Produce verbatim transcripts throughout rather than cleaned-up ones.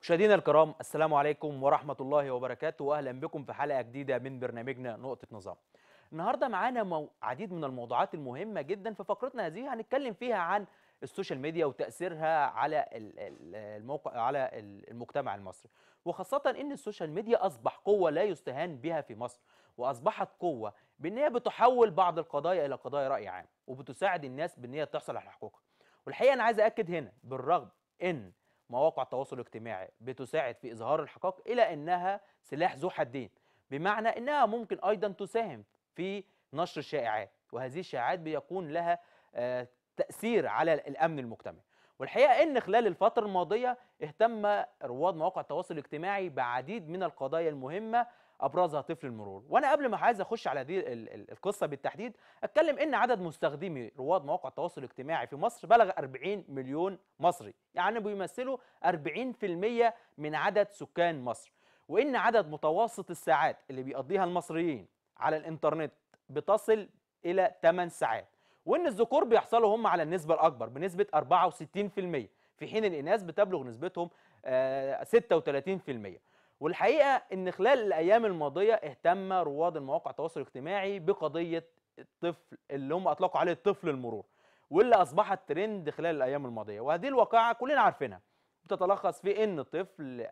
مشاهدينا الكرام، السلام عليكم ورحمة الله وبركاته، وأهلا بكم في حلقة جديدة من برنامجنا نقطة نظام. النهارده معانا مو... عديد من الموضوعات المهمة جدا. في فقرتنا هذه هنتكلم فيها عن السوشيال ميديا وتأثيرها على ال- ال- الموقع على ال- المجتمع المصري، وخاصة إن السوشيال ميديا أصبح قوة لا يستهان بها في مصر، وأصبحت قوة بإن هي بتحول بعض القضايا إلى قضايا رأي عام، وبتساعد الناس بإن هي تحصل على حقوقها. والحقيقة أنا عايز أأكد هنا، بالرغم إن مواقع التواصل الاجتماعي بتساعد في إظهار الحقائق، إلى أنها سلاح ذو حدين، بمعنى أنها ممكن أيضا تساهم في نشر الشائعات، وهذه الشائعات بيكون لها آه، تأثير على الأمن المجتمعي. والحقيقة أن خلال الفترة الماضية اهتم رواد مواقع التواصل الاجتماعي بعديد من القضايا المهمة، أبرزها طفل المرور. وأنا قبل ما عايز أخش على دي ال- ال- القصة بالتحديد، أتكلم أن عدد مستخدمي رواد مواقع التواصل الاجتماعي في مصر بلغ أربعين مليون مصري، يعني بيمثلوا أربعين في المية من عدد سكان مصر. وإن عدد متوسط الساعات اللي بيقضيها المصريين على الإنترنت بتصل إلى ثماني ساعات، وإن الذكور بيحصلوا هم على النسبة الأكبر بنسبة أربعة وستين في المية، في حين الإناث بتبلغ نسبتهم آه، ستة وثلاثين في المية. والحقيقة إن خلال الأيام الماضية اهتم رواد المواقع التواصل الاجتماعي بقضية الطفل اللي هم أطلقوا عليه طفل المرور، واللي أصبحت ترند خلال الأيام الماضية. وهذه الواقعة كلنا عارفينها، بتتلخص في إن طفل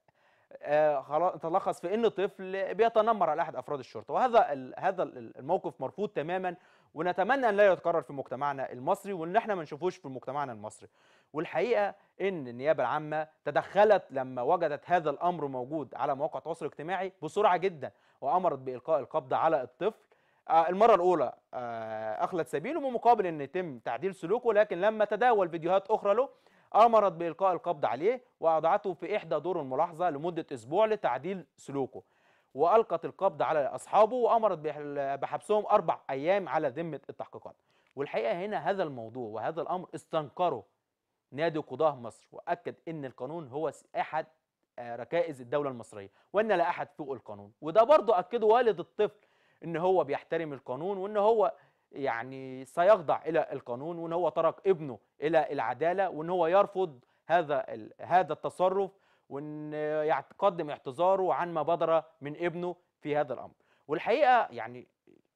آه، خلاص تلخص في ان طفل بيتنمر على احد افراد الشرطه، وهذا ال- هذا ال- الموقف مرفوض تماما، ونتمنى ان لا يتكرر في مجتمعنا المصري، وان احنا ما نشوفوش في مجتمعنا المصري. والحقيقه ان النيابه العامه تدخلت لما وجدت هذا الامر موجود على مواقع التواصل الاجتماعي بسرعه جدا، وامرت بالقاء القبض على الطفل. آه، المره الاولى آه، اخلت سبيله بمقابل ان يتم تعديل سلوكه، لكن لما تداول فيديوهات اخرى له أمرت بإلقاء القبض عليه، وأضعته في إحدى دور الملاحظة لمدة أسبوع لتعديل سلوكه، وألقت القبض على أصحابه، وأمرت بح- بحبسهم أربع أيام على ذمة التحقيقات. والحقيقة هنا هذا الموضوع وهذا الأمر استنكره نادي قضاة مصر، وأكد أن القانون هو س- أحد آه، ركائز الدولة المصرية، وأن لا أحد فوق القانون. وده برضه أكده والد الطفل، أن هو بيحترم القانون، وأن هو يعني سيخضع إلى القانون، وأن هو ترك ابنه إلى العدالة، وأن هو يرفض هذا ال- هذا التصرف، وأن يقدم اعتذاره عن ما بدر من ابنه في هذا الأمر. والحقيقة يعني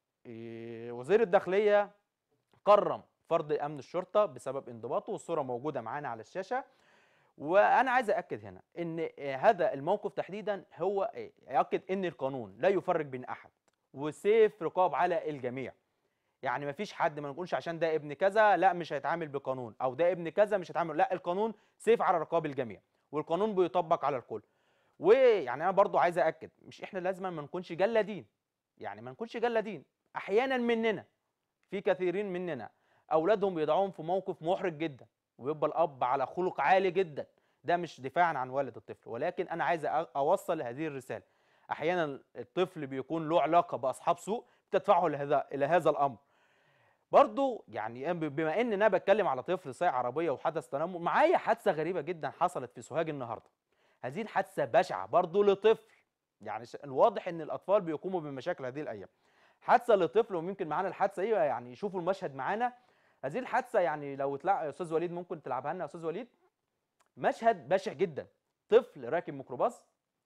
إيه، وزير الداخلية كرم فرد امن الشرطه بسبب انضباطه، والصوره موجوده معانا على الشاشه. وانا عايز اكد هنا ان هذا الموقف تحديدا هو يؤكد ان القانون لا يفرق بين احد، وسيف رقاب على الجميع. يعني ما فيش حد، ما نقولش عشان ده ابن كذا لا مش هيتعامل بقانون، او ده ابن كذا مش هيتعامل، لا، القانون سيف على رقاب الجميع، والقانون بيطبق على الكل. ويعني انا برضو عايز اكد، مش احنا لازم ما نكونش جلادين، يعني ما نكونش جلادين. احيانا مننا، في كثيرين مننا اولادهم بيضعوهم في موقف محرج جدا، ويبقى الاب على خلق عالي جدا. ده مش دفاعا عن والد الطفل، ولكن انا عايز أ- اوصل هذه الرساله. احيانا الطفل بيكون له علاقه باصحاب سوء بتدفعه لهذا الى هذا الامر. برضو يعني ب- بما ان انا بتكلم على طفل سايق عربيه وحدث تنمر، معايا حادثه غريبه جدا حصلت في سوهاج النهارده. هذه الحادثه بشعه برضو لطفل، يعني ش- الواضح ان الاطفال بيقوموا بمشاكل هذه الايام. حادثه لطفل، وممكن معانا الحادثه ايه، يعني شوفوا المشهد معانا. هذه الحادثه يعني لو تلعب يا استاذ وليد، ممكن تلعبها لنا يا استاذ وليد. مشهد بشع جدا، طفل راكب ميكروباص،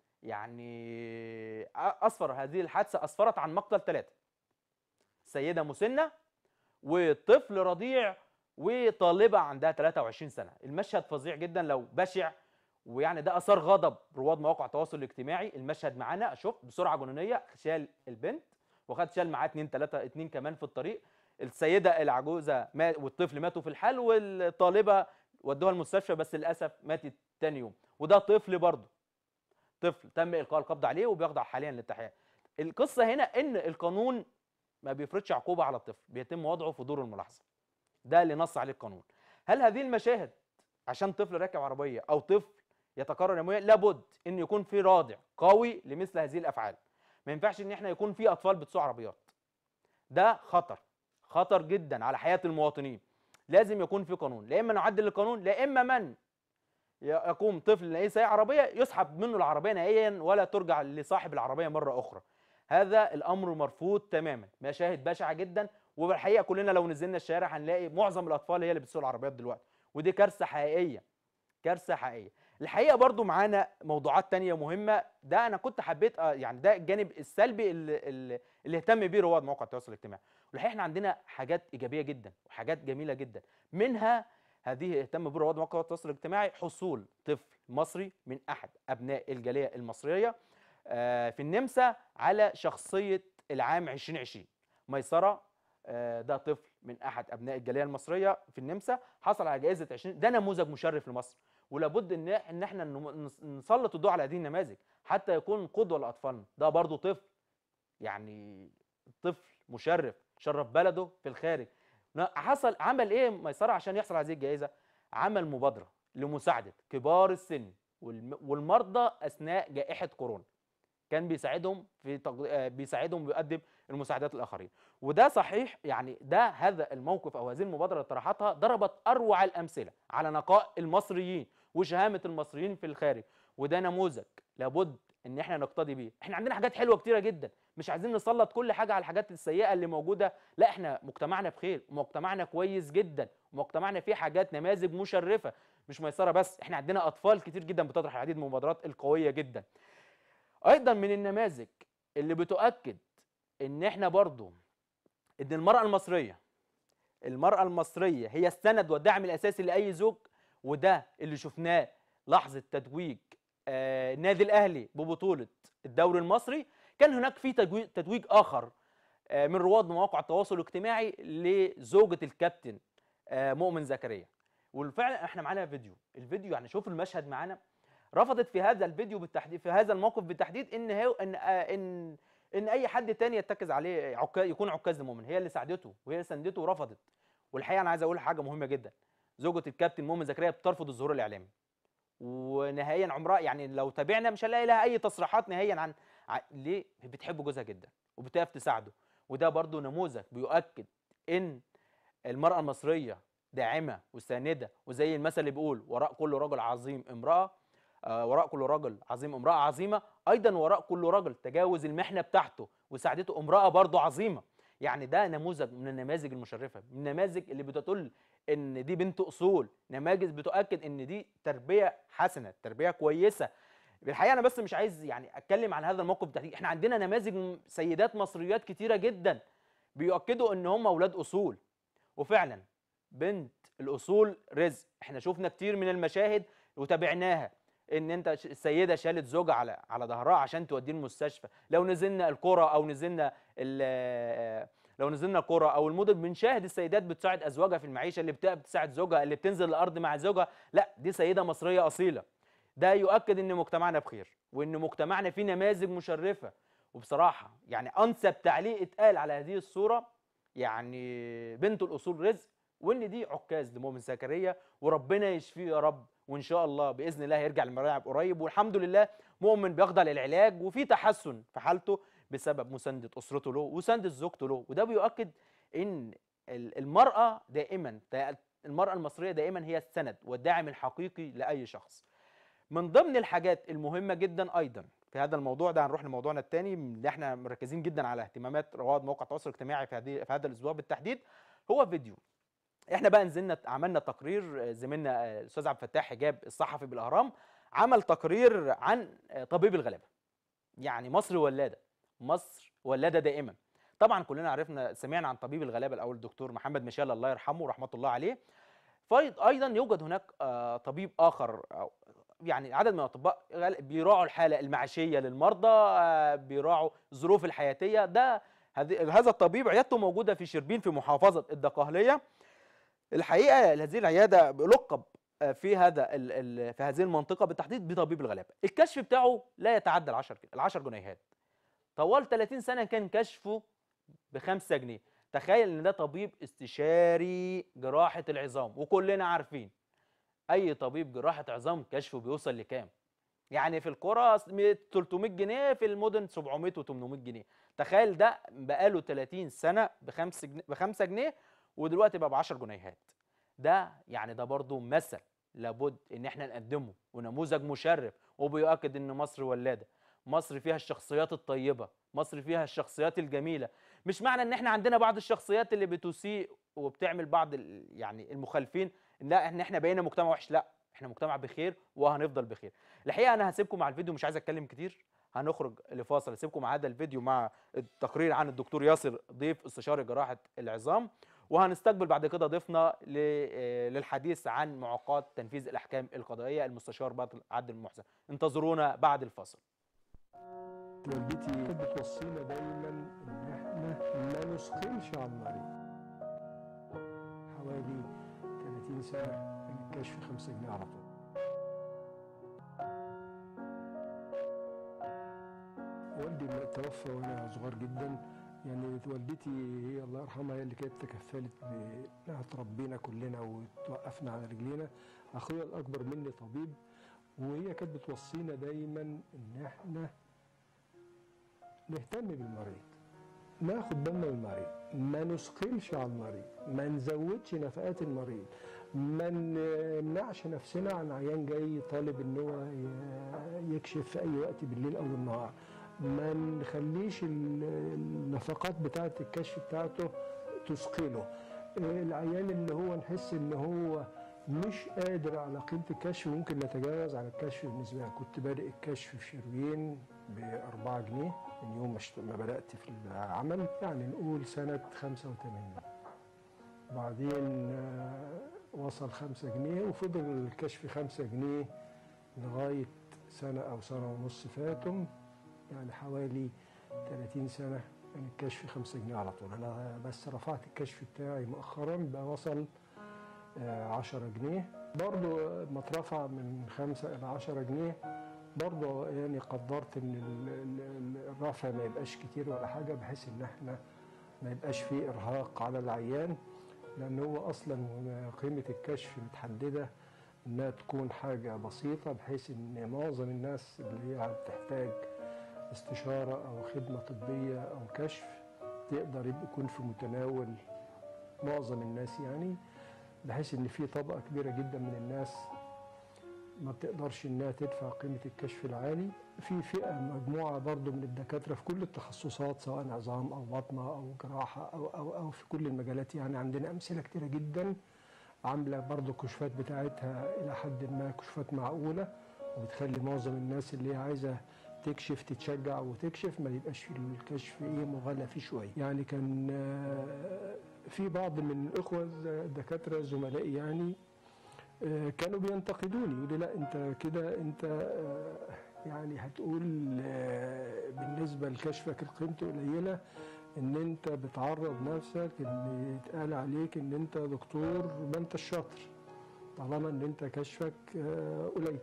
يعني أ- اسفر هذه الحادثه اسفرت عن مقتل ثلاثه: سيده مسنه، وطفل رضيع، وطالبه عندها ثلاثة وعشرين سنه. المشهد فظيع جدا لو بشع، ويعني ده اثار غضب رواد مواقع التواصل الاجتماعي. المشهد معانا، شوف بسرعه جنونيه شال البنت، وخد شال معاه اتنين تلاته اتنين كمان في الطريق. السيده العجوزه مات، والطفل ماتوا في الحال، والطالبه ودوها المستشفى بس للاسف ماتت تاني يوم. وده طفل برضه، طفل تم القاء القبض عليه وبيخضع حاليا للتحقيق. القصه هنا ان القانون ما بيفرضش عقوبه على الطفل، بيتم وضعه في دور الملاحظه. ده اللي نص عليه القانون. هل هذه المشاهد عشان طفل راكب عربيه او طفل يتكرر يوميا؟ لابد ان يكون في رادع قوي لمثل هذه الافعال. ما ينفعش ان احنا يكون في اطفال بتسوق عربيات، ده خطر، خطر جدا على حياه المواطنين. لازم يكون في قانون، لا اما نعدل القانون، لا اما من يقوم طفل لاقيه سايق عربيه يسحب منه العربيه نهائيا، ولا ترجع لصاحب العربيه مره اخرى. هذا الامر مرفوض تماما. مشاهد بشعه جدا، وبالحقيقه كلنا لو نزلنا الشارع هنلاقي معظم الاطفال هي اللي بتسوق العربيات دلوقتي، ودي كارثه حقيقيه. كارثه حقيقيه. الحقيقه برضو معانا موضوعات تانية مهمه، ده انا كنت حبيت آه، يعني ده الجانب السلبي اللي, اللي اللي اهتم بيه رواد مواقع التواصل الاجتماعي. والحقيقه احنا عندنا حاجات ايجابيه جدا وحاجات جميله جدا، منها هذه اهتم بيه رواد مواقع التواصل الاجتماعي حصول طفل مصري من احد ابناء الجاليه المصريه آه، في النمسا على شخصيه العام ألفين وعشرين. ميسره آه، ده طفل من احد ابناء الجاليه المصريه في النمسا، حصل على جائزه عشرين. ده نموذج مشرف لمصر، ولابد ان ان احنا نم- نس- نسلط الضوء على هذه النماذج حتى يكون قدوه لاطفالنا. ده برضه طفل، يعني طفل مشرف شرف بلده في الخارج. ن- حصل عمل ايه ميسره عشان يحصل على هذه الجائزه؟ عمل مبادره لمساعده كبار السن والم- والمرضى اثناء جائحه كورونا. كان بيساعدهم في تق... آه، بيساعدهم ويقدم المساعدات للاخرين. وده صحيح، يعني ده هذا الموقف او هذه المبادره اللي طرحتها ضربت اروع الامثله على نقاء المصريين وشهامه المصريين في الخارج. وده نموذج لابد ان احنا نقتدي بيه. احنا عندنا حاجات حلوه كتيره جدا، مش عايزين نسلط كل حاجه على الحاجات السيئه اللي موجوده، لا احنا مجتمعنا بخير ومجتمعنا كويس جدا ومجتمعنا فيه حاجات نماذج مشرفه. مش ميسره بس، احنا عندنا اطفال كتير جدا بتطرح العديد من المبادرات القويه جدا. ايضا من النماذج اللي بتؤكد ان احنا برضو ان المرأة المصرية المرأة المصرية هي السند والدعم الاساسي لاي زوج. وده اللي شفناه لحظة تتويج آه النادي الاهلي ببطولة الدوري المصري. كان هناك في تتويج, تتويج اخر آه من رواد مواقع التواصل الاجتماعي لزوجة الكابتن آه مؤمن زكريا. والفعل احنا معانا فيديو، الفيديو يعني شوف المشهد معانا. رفضت في هذا الفيديو بالتحديد، في هذا الموقف بالتحديد، ان هي ان آه، ان ان اي حد تاني يتكز عليه عكاز، يكون عكاز لمؤمن. هي اللي ساعدته وهي اللي ساندته ورفضت. والحقيقه انا عايز اقول حاجه مهمه جدا، زوجة الكابتن مؤمن زكريا بترفض الظهور الاعلامي، ونهائيا عمرها يعني لو تابعنا مش هنلاقي لها اي تصريحات نهائيا عن ع- ليه؟ بتحب جوزها جدا وبتقف تساعده. وده برضو نموذج بيؤكد ان المرأة المصرية داعمة وساندة، وزي المثل اللي بيقول وراء كل رجل عظيم امرأة، آه، وراء كل رجل عظيم امرأة عظيمة. أيضا وراء كل رجل تجاوز المحنة بتاعته وساعدته امرأة برضه عظيمة. يعني ده نموذج من النماذج المشرفة، من النماذج اللي بتدل إن دي بنت أصول، نماذج بتؤكد إن دي تربية حسنة، تربية كويسة. الحقيقة أنا بس مش عايز يعني أتكلم عن هذا الموقف بالتحديد، إحنا عندنا نماذج سيدات مصريات كتيرة جدا بيؤكدوا إن هم أولاد أصول. وفعلا بنت الاصول رزق. احنا شفنا كتير من المشاهد وتابعناها، ان انت ش- السيده شالت زوجها على على ظهرها عشان توديه المستشفى. لو نزلنا القرى او نزلنا ال- لو نزلنا القرى او المدن بنشاهد السيدات بتساعد ازواجها في المعيشه، اللي بت- بتساعد زوجها، اللي بتنزل الارض مع زوجها. لا دي سيده مصريه اصيله. ده يؤكد ان مجتمعنا بخير وان مجتمعنا فيه نماذج مشرفه. وبصراحه يعني انسب تعليق اتقال على هذه الصوره، يعني بنت الاصول رزق، وان دي عكاز لمؤمن زكريا، وربنا يشفيه يا رب. وان شاء الله باذن الله هيرجع الملاعب قريب، والحمد لله مؤمن بيخضع للعلاج وفي تحسن في حالته بسبب مسانده اسرته له وسانده زوجته له. وده بيؤكد ان ال- المراه دائما، المراه المصريه دائما هي السند والداعم الحقيقي لاي شخص. من ضمن الحاجات المهمه جدا ايضا في هذا الموضوع ده، هنروح لموضوعنا الثاني اللي احنا مركزين جدا على اهتمامات رواد مواقع التواصل الاجتماعي في هذه في هذا الاسبوع بالتحديد، هو فيديو. احنا بقى نزلنا عملنا تقرير، آه، زميلنا آه، الاستاذ عبد الفتاح حجاب الصحفي بالاهرام عمل تقرير عن آه، طبيب الغلابه. يعني مصر ولاده، مصر ولاده دائما. طبعا كلنا عرفنا سمعنا عن طبيب الغلابه الاول الدكتور محمد مشال الله يرحمه ورحمه الله عليه. فايضا يوجد هناك آه، طبيب اخر، أو يعني عدد من الاطباء غال- بيراعوا الحاله المعيشيه للمرضى، آه، بيراعوا الظروف الحياتيه. ده هذه- هذا الطبيب عيادته موجوده في شربين في محافظه الدقهليه. الحقيقه هذه العياده بلقب آه، في هذا ال- ال- في هذه المنطقه بالتحديد بطبيب الغلابه. الكشف بتاعه لا يتعدى ال عشرة ال عشرة جنيهات. طوال ثلاثين سنه كان كشفه ب خمسة جنيه. تخيل ان ده طبيب استشاري جراحه العظام، وكلنا عارفين اي طبيب جراحه عظام كشفه بيوصل لكام؟ يعني في القرى تلتمية جنيه، في المدن سبعمية و800 جنيه. تخيل ده بقاله ثلاثين سنه ب خمسة جنيه ب خمسة جنيه، ودلوقتي بقى ب عشرة جنيهات. ده يعني ده برضه مثل لابد ان احنا نقدمه ونموذج مشرف، وبيؤكد ان مصر ولاده، مصر فيها الشخصيات الطيبه، مصر فيها الشخصيات الجميله. مش معنى ان احنا عندنا بعض الشخصيات اللي بتسيء وبتعمل بعض ال- يعني المخالفين، لا ان احنا بقينا مجتمع وحش، لا. احنا مجتمع بخير وهنفضل بخير. الحقيقه انا هسيبكم مع الفيديو، مش عايز اتكلم كتير، هنخرج لفاصل، اسيبكم مع هذا الفيديو مع التقرير عن الدكتور ياسر ضيف استشاري جراحه العظام، وهنستقبل بعد كده ضيفنا للحديث عن معوقات تنفيذ الاحكام القضائيه المستشار بدر عبد المحسن. انتظرونا بعد الفاصل. والدتي بتوصينا دايما ان احنا ما نثقلش على المريض. حوالي ثلاثين سنه كان الكشف خمسة جنيه على طول. والدي توفى وانا صغير جدا، يعني والدتي هي الله يرحمها هي اللي كانت تكفلت بانها تربينا كلنا وتوقفنا على رجلينا. اخويا الاكبر مني طبيب، وهي كانت بتوصينا دايما ان احنا نهتم بالمريض، ناخد بالنا من المريض، ما نثقلش على المريض، ما نزودش نفقات المريض، ما نمنعش نفسنا عن عيان جاي طالب ان هو يكشف في اي وقت بالليل او بالنهار، ما نخليش النفقات بتاعه الكشف بتاعته تثقله. العيان اللي هو نحس ان هو مش قادر على قيمه الكشف ممكن نتجاوز على الكشف بالنسبه له. كنت بادئ الكشف في شروين بأربعة جنيه من يوم ما بدأت في العمل، يعني نقول سنة خمسة وثمانين. بعدين وصل خمسة جنيه وفضل الكشف خمسة جنيه لغاية سنة أو سنة ونص فاتم، يعني حوالي ثلاثين سنة كان الكشف خمسة جنيه على طول. أنا بس رفعت الكشف بتاعي مؤخرا بقى وصل عشرة جنيه، برضو ما اترفع من خمسة إلى عشرة جنيه برضه، يعني قدرت ان الرفع ما يبقاش كتير ولا حاجه، بحيث ان احنا ما يبقاش فيه ارهاق على العيان، لان هو اصلا قيمه الكشف متحدده انها تكون حاجه بسيطه، بحيث ان معظم الناس اللي هي بتحتاج استشاره او خدمه طبيه او كشف تقدر يكون في متناول معظم الناس، يعني بحيث ان في طبقه كبيره جدا من الناس ما بتقدرش انها تدفع قيمه الكشف العالي. في فئه مجموعه برضو من الدكاتره في كل التخصصات سواء عظام او بطنه او جراحه او او او في كل المجالات، يعني عندنا امثله كتيره جدا عامله برضو الكشوفات بتاعتها الى حد ما كشوفات معقوله، وبتخلي معظم الناس اللي هي عايزه تكشف تتشجع وتكشف، ما يبقاش الكشف ايه مغالى فيه شويه. يعني كان في بعض من الاخوه الدكاتره زملائي يعني كانوا بينتقدوني، يقولوا لي لا انت كده انت يعني هتقول بالنسبه لكشفك قيمته قليله، ان انت بتعرض نفسك ان يتقال عليك ان انت دكتور ما انت الشاطر طالما ان انت كشفك قليل.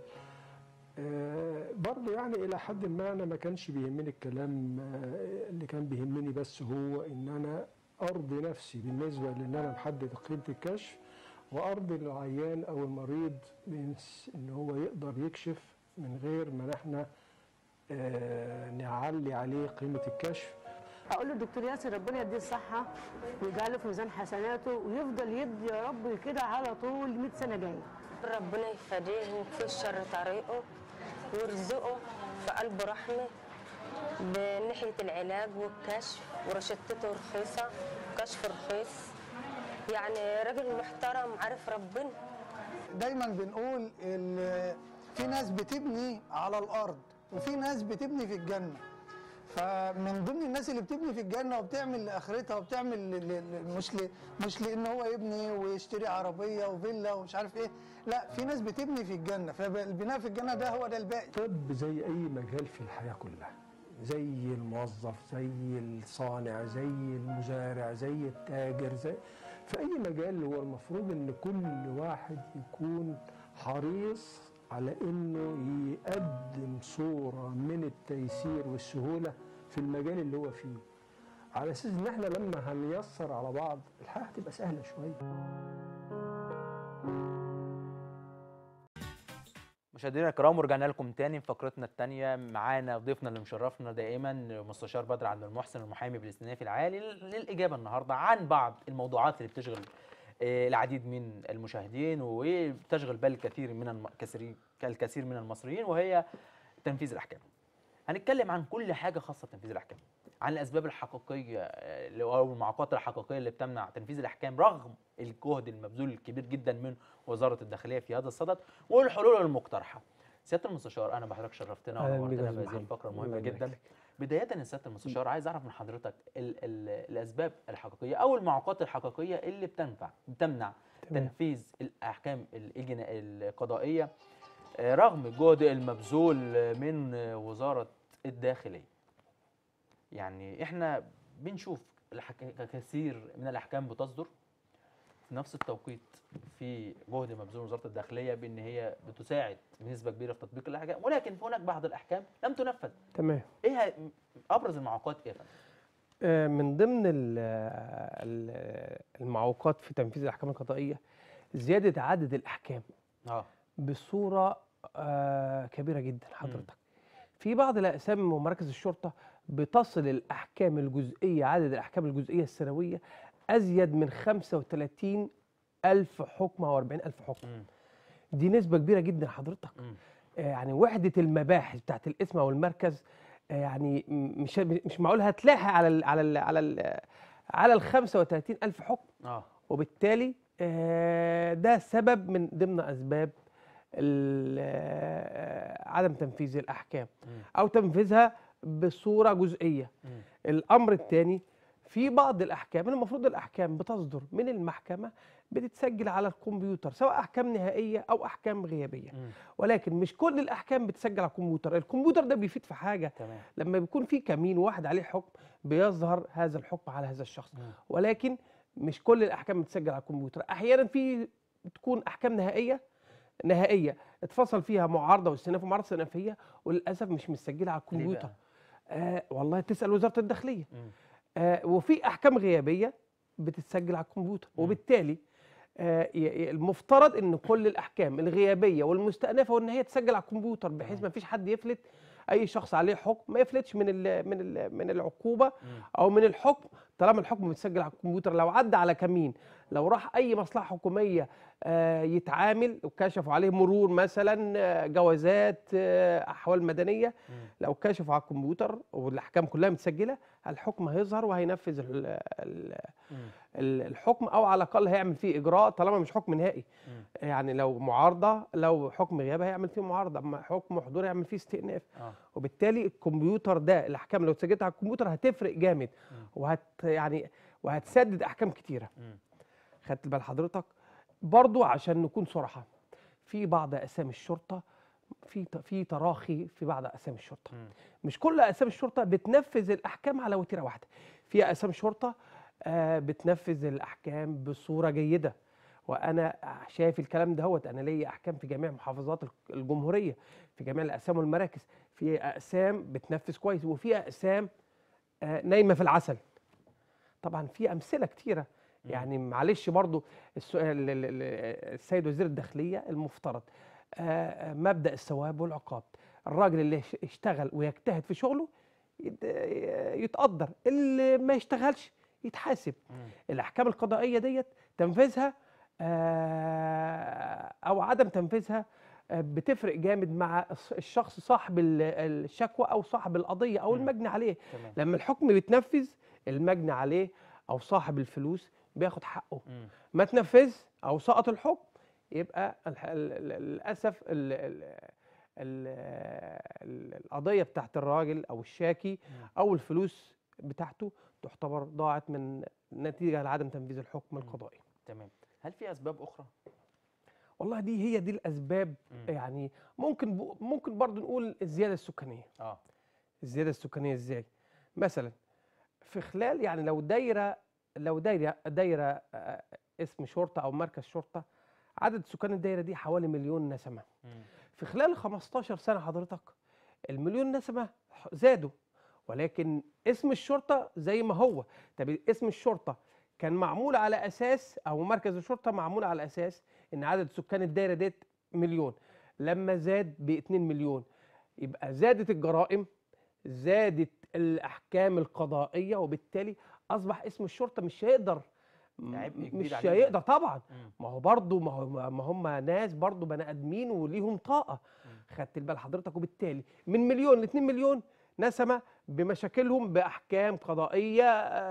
برضه يعني الى حد ما انا ما كانش بيهمني الكلام، اللي كان بيهمني بس هو ان انا ارضي نفسي بالنسبه لان انا محدد قيمه الكشف، وارضي العيان او المريض ان هو يقدر يكشف من غير ما احنا آه نعلي عليه قيمه الكشف. اقول له الدكتور ياسر ربنا يديه الصحه ويجعله في ميزان حسناته ويفضل يدي يا رب كده على طول مية سنه جايه. ربنا يفديه ويكفي الشر طريقه ويرزقه في قلبه رحمه بناحيه العلاج والكشف، ورشدته رخيصه وكشف رخيص، يعني راجل محترم عارف ربنا. دايما بنقول في ناس بتبني على الارض وفي ناس بتبني في الجنه، فمن ضمن الناس اللي بتبني في الجنه وبتعمل لاخرتها وبتعمل مش ل... مش لان هو يبني ويشتري عربيه وفيلا ومش عارف ايه، لا في ناس بتبني في الجنه، فالبناء في الجنه ده هو ده الباقي. طب زي اي مجال في الحياه كلها، زي الموظف زي الصانع زي المزارع زي التاجر، زي في اي مجال هو المفروض ان كل واحد يكون حريص على انه يقدم صوره من التيسير والسهوله في المجال اللي هو فيه، على اساس ان احنا لما هنيسر على بعض الحياه هتبقى سهله شويه. مشاهدينا الكرام، ورجعنا لكم تاني في فقرتنا الثانيه. معانا ضيفنا اللي مشرفنا دائما مستشار بدر عبد المحسن المحامي بالاستئناف العالي للاجابه النهارده عن بعض الموضوعات اللي بتشغل العديد من المشاهدين وبتشغل بال الكثير من الكثير من المصريين، وهي تنفيذ الاحكام. هنتكلم عن كل حاجه خاصه بتنفيذ الاحكام. عن الاسباب الحقيقيه آه، او المعوقات الحقيقيه اللي بتمنع تنفيذ الاحكام رغم الجهد المبذول الكبير جدا من وزاره الداخليه في هذا الصدد، والحلول المقترحه. سياده المستشار، انا بحضرتك شرفتنا أهلاً بك ونورتنا يا في هذه محمد. الفقره الله المهمه يبارك جدا. فيك. بدايه يا سياده المستشار، عايز اعرف من حضرتك ال ال الاسباب الحقيقيه او المعوقات الحقيقيه اللي بتنفع بتمنع تمام. تنفيذ الاحكام الجنا- القضائيه آه، رغم الجهد المبذول من آه، وزاره الداخليه. يعني احنا بنشوف الحك- كثير من الاحكام بتصدر في نفس التوقيت، في جهد مبذول من وزاره الداخليه بان هي بتساعد بنسبه كبيره في تطبيق الاحكام، ولكن هناك بعض الاحكام لم تنفذ. تمام. ايه ه- ابرز المعوقات ايه يا فندم؟ آه، من ضمن ال- ال- المعوقات في تنفيذ الاحكام القضائيه زياده عدد الاحكام اه بصوره آه، كبيره جدا حضرتك. في بعض الاقسام ومراكز الشرطه بتصل الاحكام الجزئيه، عدد الاحكام الجزئيه السنويه ازيد من خمسة وثلاثين ألف حكم او أربعين ألف حكم. مم. دي نسبه كبيره جدا حضرتك. مم. آه، يعني وحده المباحث بتاعت القسم او المركز آه، يعني م- مش مش معقول هتلاحق على ال على ال على ال على ال خمسة وثلاثين ألف حكم. اه وبالتالي آه، ده سبب من ضمن اسباب ال- آه، عدم تنفيذ الاحكام مم. او تنفيذها بصوره جزئيه. مم. الامر الثاني، في بعض الاحكام المفروض الاحكام بتصدر من المحكمه بتتسجل على الكمبيوتر، سواء احكام نهائيه او احكام غيابيه، مم. ولكن مش كل الاحكام بتسجل على الكمبيوتر. الكمبيوتر ده بيفيد في حاجه، تمام. لما بيكون في كمين واحد عليه حكم بيظهر هذا الحكم على هذا الشخص، مم. ولكن مش كل الاحكام بتسجل على الكمبيوتر. احيانا في تكون احكام نهائيه نهائيه اتفصل فيها معارضه واستئناف ومعارضه استئنافيه، وللاسف مش متسجله على ليه الكمبيوتر. بقى؟ آه والله تسال وزاره الداخليه. مم. آه وفي احكام غيابيه بتتسجل على الكمبيوتر، مم. وبالتالي آه ي- ي- المفترض ان كل الاحكام الغيابيه والمستأنفه وان هي تسجل على الكمبيوتر، بحيث تمام. ما فيش حد يفلت، اي شخص عليه حكم ما يفلتش من ال من ال من العقوبه مم. او من الحكم، طالما الحكم متسجل على الكمبيوتر. لو عدى على كمين، لو راح اي مصلحه حكوميه آه، يتعامل وكشفوا عليه مرور مثلا، آه، جوازات، آه، احوال مدنيه، مم. لو كشفوا على الكمبيوتر والاحكام كلها متسجله، الحكم هيظهر وهينفذ ال- ال- مم. ال- الحكم، او على الاقل هيعمل فيه اجراء طالما مش حكم نهائي. مم. يعني لو معارضه، لو حكم غياب هيعمل فيه معارضه، اما حكم حضور هيعمل فيه استئناف. اه وبالتالي الكمبيوتر ده، الاحكام لو اتسجلت على الكمبيوتر هتفرق جامد، مم. وهت يعني وهتسدد احكام كتيره. مم. خدت بال حضرتك؟ برضو عشان نكون صراحه، في بعض اقسام الشرطه في ت- في تراخي في بعض اقسام الشرطه. مم. مش كل اقسام الشرطه بتنفذ الاحكام على وتيره واحده. في اقسام شرطه آه، بتنفذ الاحكام بصوره جيده، وانا شايف الكلام ده. هوت انا ليا احكام في جميع محافظات الجمهوريه، في جميع الاقسام والمراكز. في اقسام بتنفذ كويس، وفي اقسام آه، نايمه في العسل. طبعا في امثله كتيره. مم. يعني معلش برضو السؤال، ال- ال- ال- السيد وزير الداخليه المفترض آه، آه، مبدأ الثواب والعقاب. الراجل اللي يش- يشتغل ويجتهد في شغله يت- يتقدر، اللي ما يشتغلش يتحاسب. مم. الاحكام القضائيه ديت تنفيذها آه، او عدم تنفيذها آه، بتفرق جامد مع الص- الشخص صاحب ال- الشكوى او صاحب القضيه او مم. المجني عليه. تمام. لما الحكم بيتنفذ، المجني عليه او صاحب الفلوس بياخد حقه. مم. ما تنفذ او سقط الحكم، يبقى الح- ال- ال- للاسف ال- ال- ال- ال- القضيه بتاعت الراجل او الشاكي مم. او الفلوس بتاعته تعتبر ضاعت من نتيجه لعدم تنفيذ الحكم مم. القضائي. تمام. هل في اسباب اخرى؟ والله دي هي دي الاسباب. مم. يعني ممكن ب- ممكن برضو نقول الزياده السكانيه. اه الزياده السكانيه ازاي؟ مثلا في خلال، يعني لو دايره لو دايره دايره آه، اسم شرطه او مركز شرطه، عدد سكان الدايره دي حوالي مليون نسمه. مم. في خلال خمستاشر سنه حضرتك المليون نسمه زادوا، ولكن اسم الشرطه زي ما هو. طب اسم الشرطه كان معمول على اساس، او مركز الشرطه معمول على اساس ان عدد سكان الدايره ديت مليون. لما زاد ب اتنين مليون، يبقى زادت الجرائم، زادت الاحكام القضائيه، وبالتالي اصبح اسم الشرطه مش هيقدر عبء كبير مش عليهم. هيقدر طبعا. مم. ما هو برضه ما هو ما هم ناس برضه بني ادمين وليهم طاقه. مم. خدت بال حضرتك؟ وبالتالي من مليون ل اتنين مليون نسمه بمشاكلهم باحكام قضائيه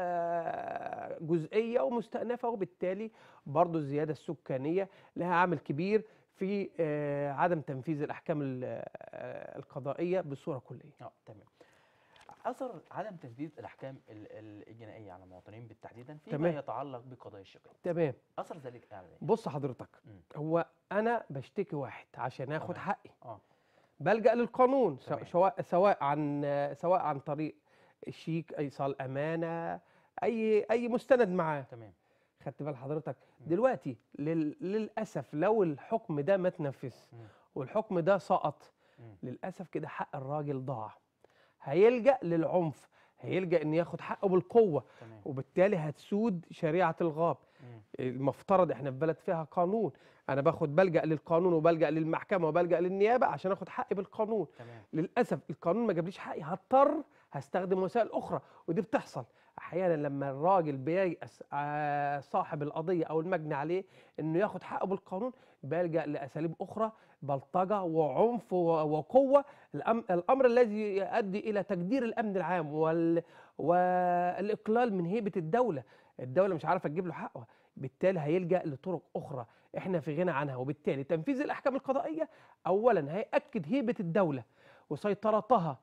آه، جزئيه ومستأنفه، وبالتالي برضو الزياده السكانيه لها عامل كبير في آه، عدم تنفيذ الاحكام ال- آه، القضائيه بصوره كليه. اه تمام. اثر عدم تنفيذ الاحكام ال- ال- الجنائيه على المواطنين بالتحديدا فيما تمام. يتعلق بقضايا الشقاق، تمام. اثر ذلك يعني إيه؟ بص حضرتك، مم. هو انا بشتكي واحد عشان اخد تمام. حقي، اه بلجأ للقانون، سواء تمام. سواء سواء عن سواء عن طريق شيك، ايصال امانه، اي اي مستند معاه. تمام. خدت بال حضرتك؟ مم. دلوقتي لل... للاسف لو الحكم ده ما اتنفذ مم. والحكم ده سقط، مم. للاسف كده حق الراجل ضاع، هيلجأ للعنف، هيلجأ ان ياخد حقه بالقوه، تمام. وبالتالي هتسود شريعه الغاب. مم. المفترض احنا في بلد فيها قانون، انا باخد بلجأ للقانون وبلجأ للمحكمه وبلجأ للنيابه عشان اخد حقي بالقانون. تمام. للاسف القانون ما جابليش حقي، هضطر هستخدم وسائل اخرى، ودي بتحصل احيانا لما الراجل بييأس آه، صاحب القضيه او المجني عليه انه ياخد حقه بالقانون، بيلجأ لاساليب اخرى، بلطجه وعنف و- وقوه، الأم- الامر الذي يؤدي الى تجدير الامن العام وال والاقلال من هيبه الدوله. الدوله مش عارفه تجيب له حقه، بالتالي هيلجأ لطرق اخرى احنا في غنى عنها. وبالتالي تنفيذ الاحكام القضائيه اولا هيأكد هيبه الدوله وسيطرتها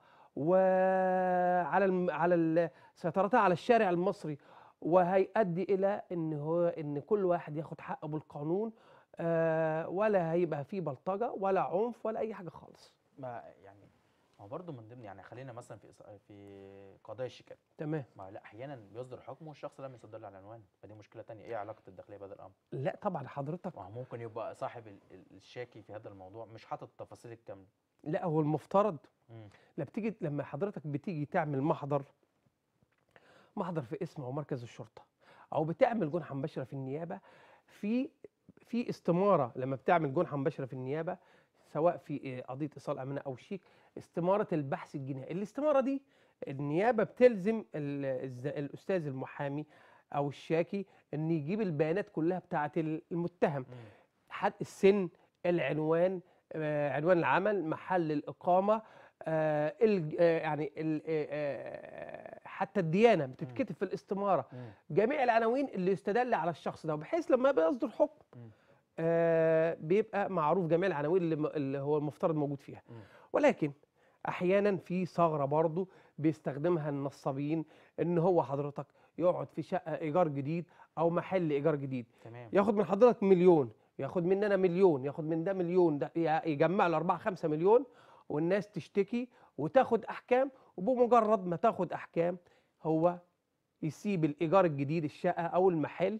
وعلى الم... على ال... سيطرتها على الشارع المصري، وهيؤدي الى ان هو ان كل واحد ياخد حقه بالقانون، آه ولا هيبقى فيه بلطجه ولا عنف ولا اي حاجه خالص. ما يعني ما هو برضه من ضمن يعني خلينا مثلا في إص- في قضايا الشيكات، تمام. ما لا احيانا بيصدر حكم والشخص لم يصدر له على العنوان، فدي مشكله تانية. ايه علاقه الداخليه بهذا الامر؟ لا طبعا حضرتك، ما هو ممكن يبقى صاحب ال- ال- الشاكي في هذا الموضوع مش حاطط التفاصيل الكامله. لا هو المفترض مم. لما بتيجي لما حضرتك بتيجي تعمل محضر محضر في اسم او مركز الشرطه، او بتعمل جنحه مباشره في النيابه، في في استماره لما بتعمل جنحه مباشره في النيابه، سواء في قضيه ايصال امانه او شيك، استماره البحث الجنائي. الاستماره دي النيابه بتلزم ال- الز- الاستاذ المحامي او الشاكي ان يجيب البيانات كلها بتاعه المتهم، مم. حد السن، العنوان، آه، عنوان العمل، محل الإقامة، آه، الج- آه، يعني ال- آه، آه، حتى الديانة بتتكتب في الاستمارة، مم. جميع العناوين اللي يستدل على الشخص ده، بحيث لما بيصدر حكم مم. آه، بيبقى معروف جميع العناوين اللي م- اللي هو المفترض موجود فيها. مم. ولكن احيانا في ثغره برضه بيستخدمها النصابين، ان هو حضرتك يقعد في شقه ايجار جديد او محل ايجار جديد، تمام. ياخد من حضرتك مليون، ياخد مننا مليون، ياخد من ده مليون، ده ي- يجمع له أربعة خمسة مليون، والناس تشتكي وتاخد احكام، وبمجرد ما تاخد احكام هو يسيب الايجار الجديد الشقه او المحل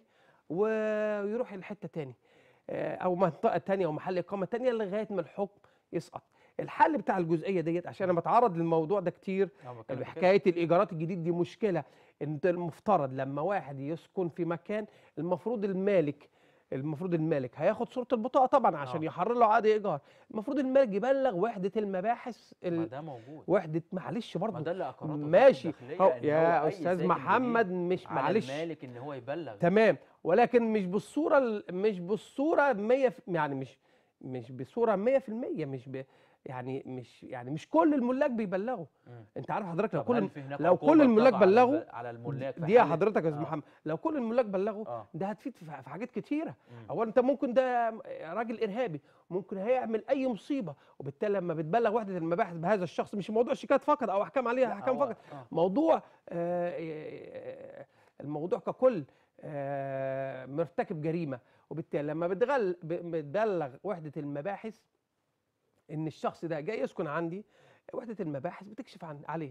ويروح لحته تاني، آه، او منطقه تانيه او محل اقامه تانيه لغايه ما الحكم يسقط. الحل بتاع الجزئيه ديت، عشان انا بتعرض للموضوع ده كتير، آه، بتكلم في كده. حكايه الايجارات الجديد دي مشكله. انت المفترض لما واحد يسكن في مكان، المفروض المالك المفروض المالك هياخد صوره البطاقه طبعا عشان آه. يحرر له عقد ايجار. المفروض المالك يبلغ وحده المباحث ما ال... ده موجود. وحده معلش ما برضه ده اللي اقرته ماشي. الداخليه هو إن هو يا أي استاذ ساكن محمد جديد مش على معلش المالك ان هو يبلغ. تمام، ولكن مش بالصوره ال- مش بالصوره مية في- يعني مش مش بصوره مية في المية، مش ب يعني مش يعني مش كل الملاك بيبلغوا. مم. انت عارف حضرتك لو طب هل كل في هناك لو عقوبة كل الملاك طبعا على بلغوا الب- على الملاك في دي يا حالة- حضرتك يا استاذ آه. محمد، لو كل الملاك بلغوا اه ده هتفيد في في حاجات كتيره. مم. اولا انت ممكن ده راجل ارهابي ممكن هيعمل اي مصيبه، وبالتالي لما بتبلغ وحده المباحث بهذا الشخص، مش موضوع شيكات فقط او احكام عليها لا، احكام هو- فقط، آه. موضوع آه، آه، الموضوع ككل آه، مرتكب جريمه. وبالتالي لما بتغل ب- بتبلغ وحده المباحث ان الشخص ده جاي يسكن عندي، وحده المباحث بتكشف عن عليه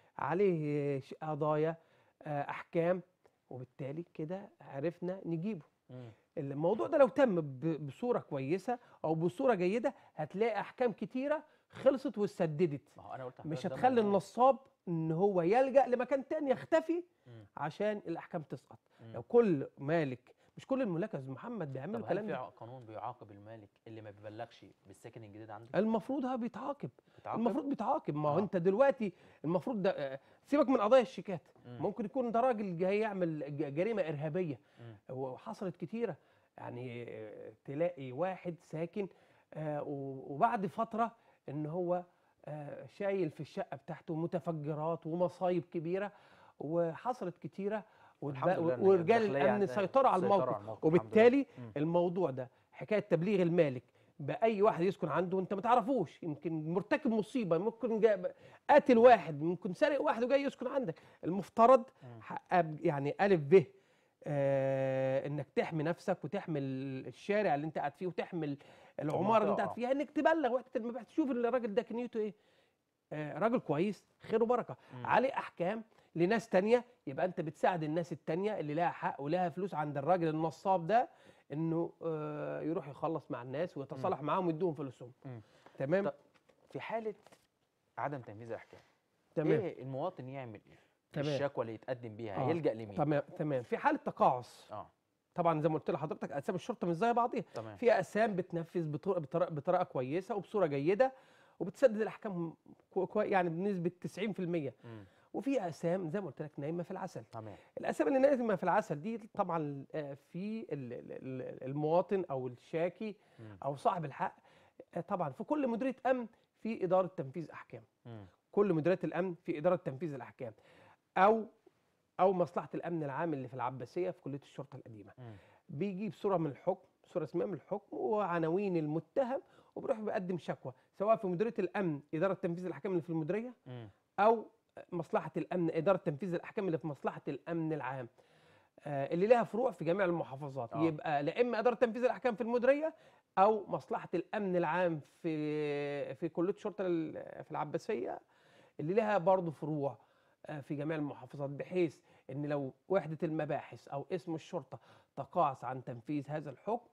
عليه ش- قضايا، آه، احكام، وبالتالي كده عرفنا نجيبه. مم. الموضوع ده لو تم ب- بصوره كويسه او بصوره جيده، هتلاقي احكام كتيره خلصت واتسددت. ما هو انا قلت مش لحضرتك ده هتخلي موجود. النصاب ان هو يلجأ لمكان تاني يختفي مم. عشان الاحكام تسقط. مم. لو كل مالك، مش كل الملاك يا استاذ محمد بيعملوا طب هل الكلام في ده، ع- قانون بيعاقب المالك اللي ما بيبلغش بالساكن الجديد عنده؟ المفروض ها بيتعاقب. بيتعاقب؟ المفروض بيتعاقب. ما هو آه. انت دلوقتي المفروض ده آه، سيبك من قضايا الشيكات، مم. ممكن يكون ده راجل جاي يعمل ج- جريمه ارهابيه، مم. وحصلت كتيره. يعني آه، تلاقي واحد ساكن آه، و- وبعد فتره ان هو آه، شايل في الشقه بتاعته متفجرات ومصايب كبيره وحصلت كتيره، الحمد والب- لله إن ورجال الداخلية الامن عندها سيطروا على سيطرة الموقف. على الموقف، الحمد لله. وبالتالي مم. الموضوع ده حكايه تبليغ المالك باي واحد يسكن عنده انت ما تعرفوش، يمكن مرتكب مصيبه، ممكن جا- قاتل واحد، ممكن سارق واحد وجاي يسكن عندك. المفترض حق- يعني الف ب آه انك تحمي نفسك وتحمي الشارع اللي انت قاعد فيه وتحمي العماره اللي انت قاعد المنطقة. فيها، انك تبلغ وقت المبيعات تشوف ان الراجل ده كنيته ايه. آه راجل كويس خير وبركه، مم. عليه احكام لناس تانية، يبقى انت بتساعد الناس التانية اللي لها حق ولها فلوس عند الراجل النصاب ده انه آه يروح يخلص مع الناس ويتصالح معاهم ويديهم فلوسهم. مم. تمام. طب في حالة عدم تنفيذ الأحكام، تمام. إيه المواطن يعمل إيه؟ تمام. الشكوى اللي يتقدم بيها آه. يلجأ لمين؟ تمام تمام. في حاله تقاعس، اه طبعا زي ما قلت لحضرتك اقسام الشرطه مش زي بعضيها، تمام. في اقسام بتنفذ بطرق بطريقه, بطريقة كويسه وبصوره جيده وبتسدد الاحكام كو كو يعني بنسبه تسعين في المية، مم. وفي اقسام زي ما قلت لك نايمه في العسل. تمام. الاقسام اللي نايمه في العسل دي طبعا آه، في ال- ال- ال- المواطن او الشاكي مم. او صاحب الحق، آه، طبعا في كل مديريه امن في اداره تنفيذ احكام، مم. كل مديريات الامن في اداره تنفيذ الاحكام، او او مصلحه الامن العام اللي في العباسيه في كليه الشرطه القديمه. مم. بيجيب صوره من الحكم، صوره اسمها من الحكم وعناوين المتهم، وبيروح بيقدم شكوى سواء في مديريه الامن اداره تنفيذ الاحكام اللي في المديريه، مم. او مصلحه الامن اداره تنفيذ الاحكام اللي في مصلحه الامن العام، آه، اللي لها فروع في جميع المحافظات. آه. يبقى لا اما اداره تنفيذ الاحكام في المديريه او مصلحه الامن العام في في كليه الشرطه ال- في العباسيه اللي لها برضه فروع آه، في جميع المحافظات، بحيث ان لو وحده المباحث او اسم الشرطه تقاعس عن تنفيذ هذا الحكم،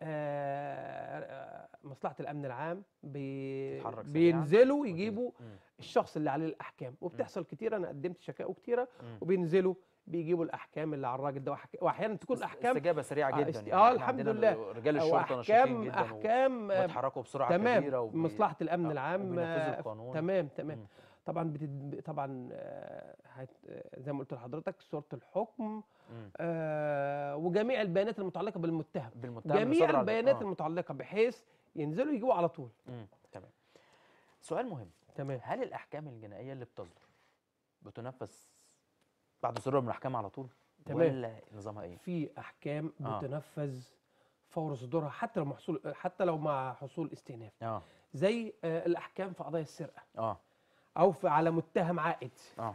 آه، آه، مصلحه الامن العام بي تتحرك سريعاً بينزلوا وتنزل. يجيبوا مم. الشخص اللي عليه الاحكام، وبتحصل كتير، انا قدمت شكاوى كتيره، مم. وبينزلوا بيجيبوا الاحكام اللي على الراجل ده، وأحك- واحيانا تكون است- احكام استجابة سريعة آه، جدا است- يعني اه إحنا الحمد عندنا لله، رجال الشرطة نشيطين واحكام جدا احكام آه، وبيتحركوا بسرعة تمام كبيرة وبي... مصلحه الامن آه، العام وبينفذوا آه، القانون. تمام تمام. مم. طبعا بتد... طبعا آه، هت... آه، زي ما قلت لحضرتك صوره الحكم مم. آه وجميع البيانات المتعلقه بالمتهم، بالمتهم اللي جميع صدر على- البيانات آه. المتعلقه، بحيث ينزلوا يجيبوا على طول. مم. تمام. سؤال مهم، تمام. هل الأحكام الجنائية اللي بتصدر بتنفذ بعد صدور من الأحكام على طول؟ تمام. ولا نظامها إيه؟ في احكام آه. بتنفذ فور صدورها حتى لو محصول حتى لو مع حصول استئناف، اه زي آه الاحكام في قضايا السرقه، اه او في على متهم عائد، اه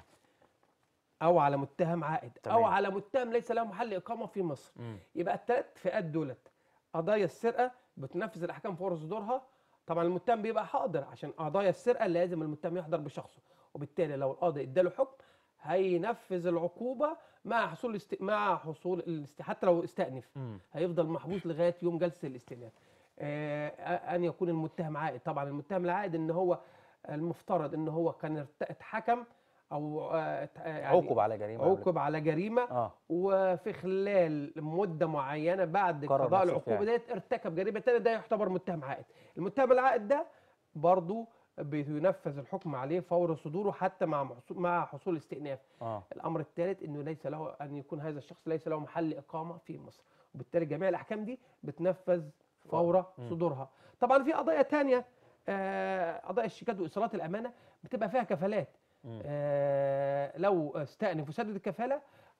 او على متهم عائد، تمام. او على متهم ليس له محل اقامه في مصر. مم. يبقى الثلاث فئات دولت، قضايا السرقه بتنفذ الاحكام فور صدورها، طبعا المتهم بيبقى حاضر، عشان قضايا السرقه لازم المتهم يحضر بشخصه، وبالتالي لو القاضي اداله حكم هينفذ العقوبه مع حصول الاست... مع حصول الاست... حتى لو استأنف مم. هيفضل محبوس لغايه يوم جلسه الاستئناف. آه ان يكون المتهم عائد، طبعا المتهم العائد ان هو المفترض ان هو كان ارت- اتحكم او آه ات- يعني عوقب على جريمة قبل عوقب على جريمه، اه وفي خلال مده معينه بعد قرر قضاء نفسه العقوبه فعلا. ديت ارتكب جريمه تانية، ده يعتبر متهم عائد. المتهم العائد ده برضه بينفذ الحكم عليه فور صدوره حتى مع محصول مع حصول استئناف. اه الامر الثالث انه ليس له ان يكون هذا الشخص ليس له محل اقامه في مصر، وبالتالي جميع الاحكام دي بتنفذ فور مم. صدورها. طبعا في قضايا تانية آه، قضايا الشيكات وايصالات الامانه بتبقى فيها كفالات، مم. آه، لو استأنف وسدد الكفاله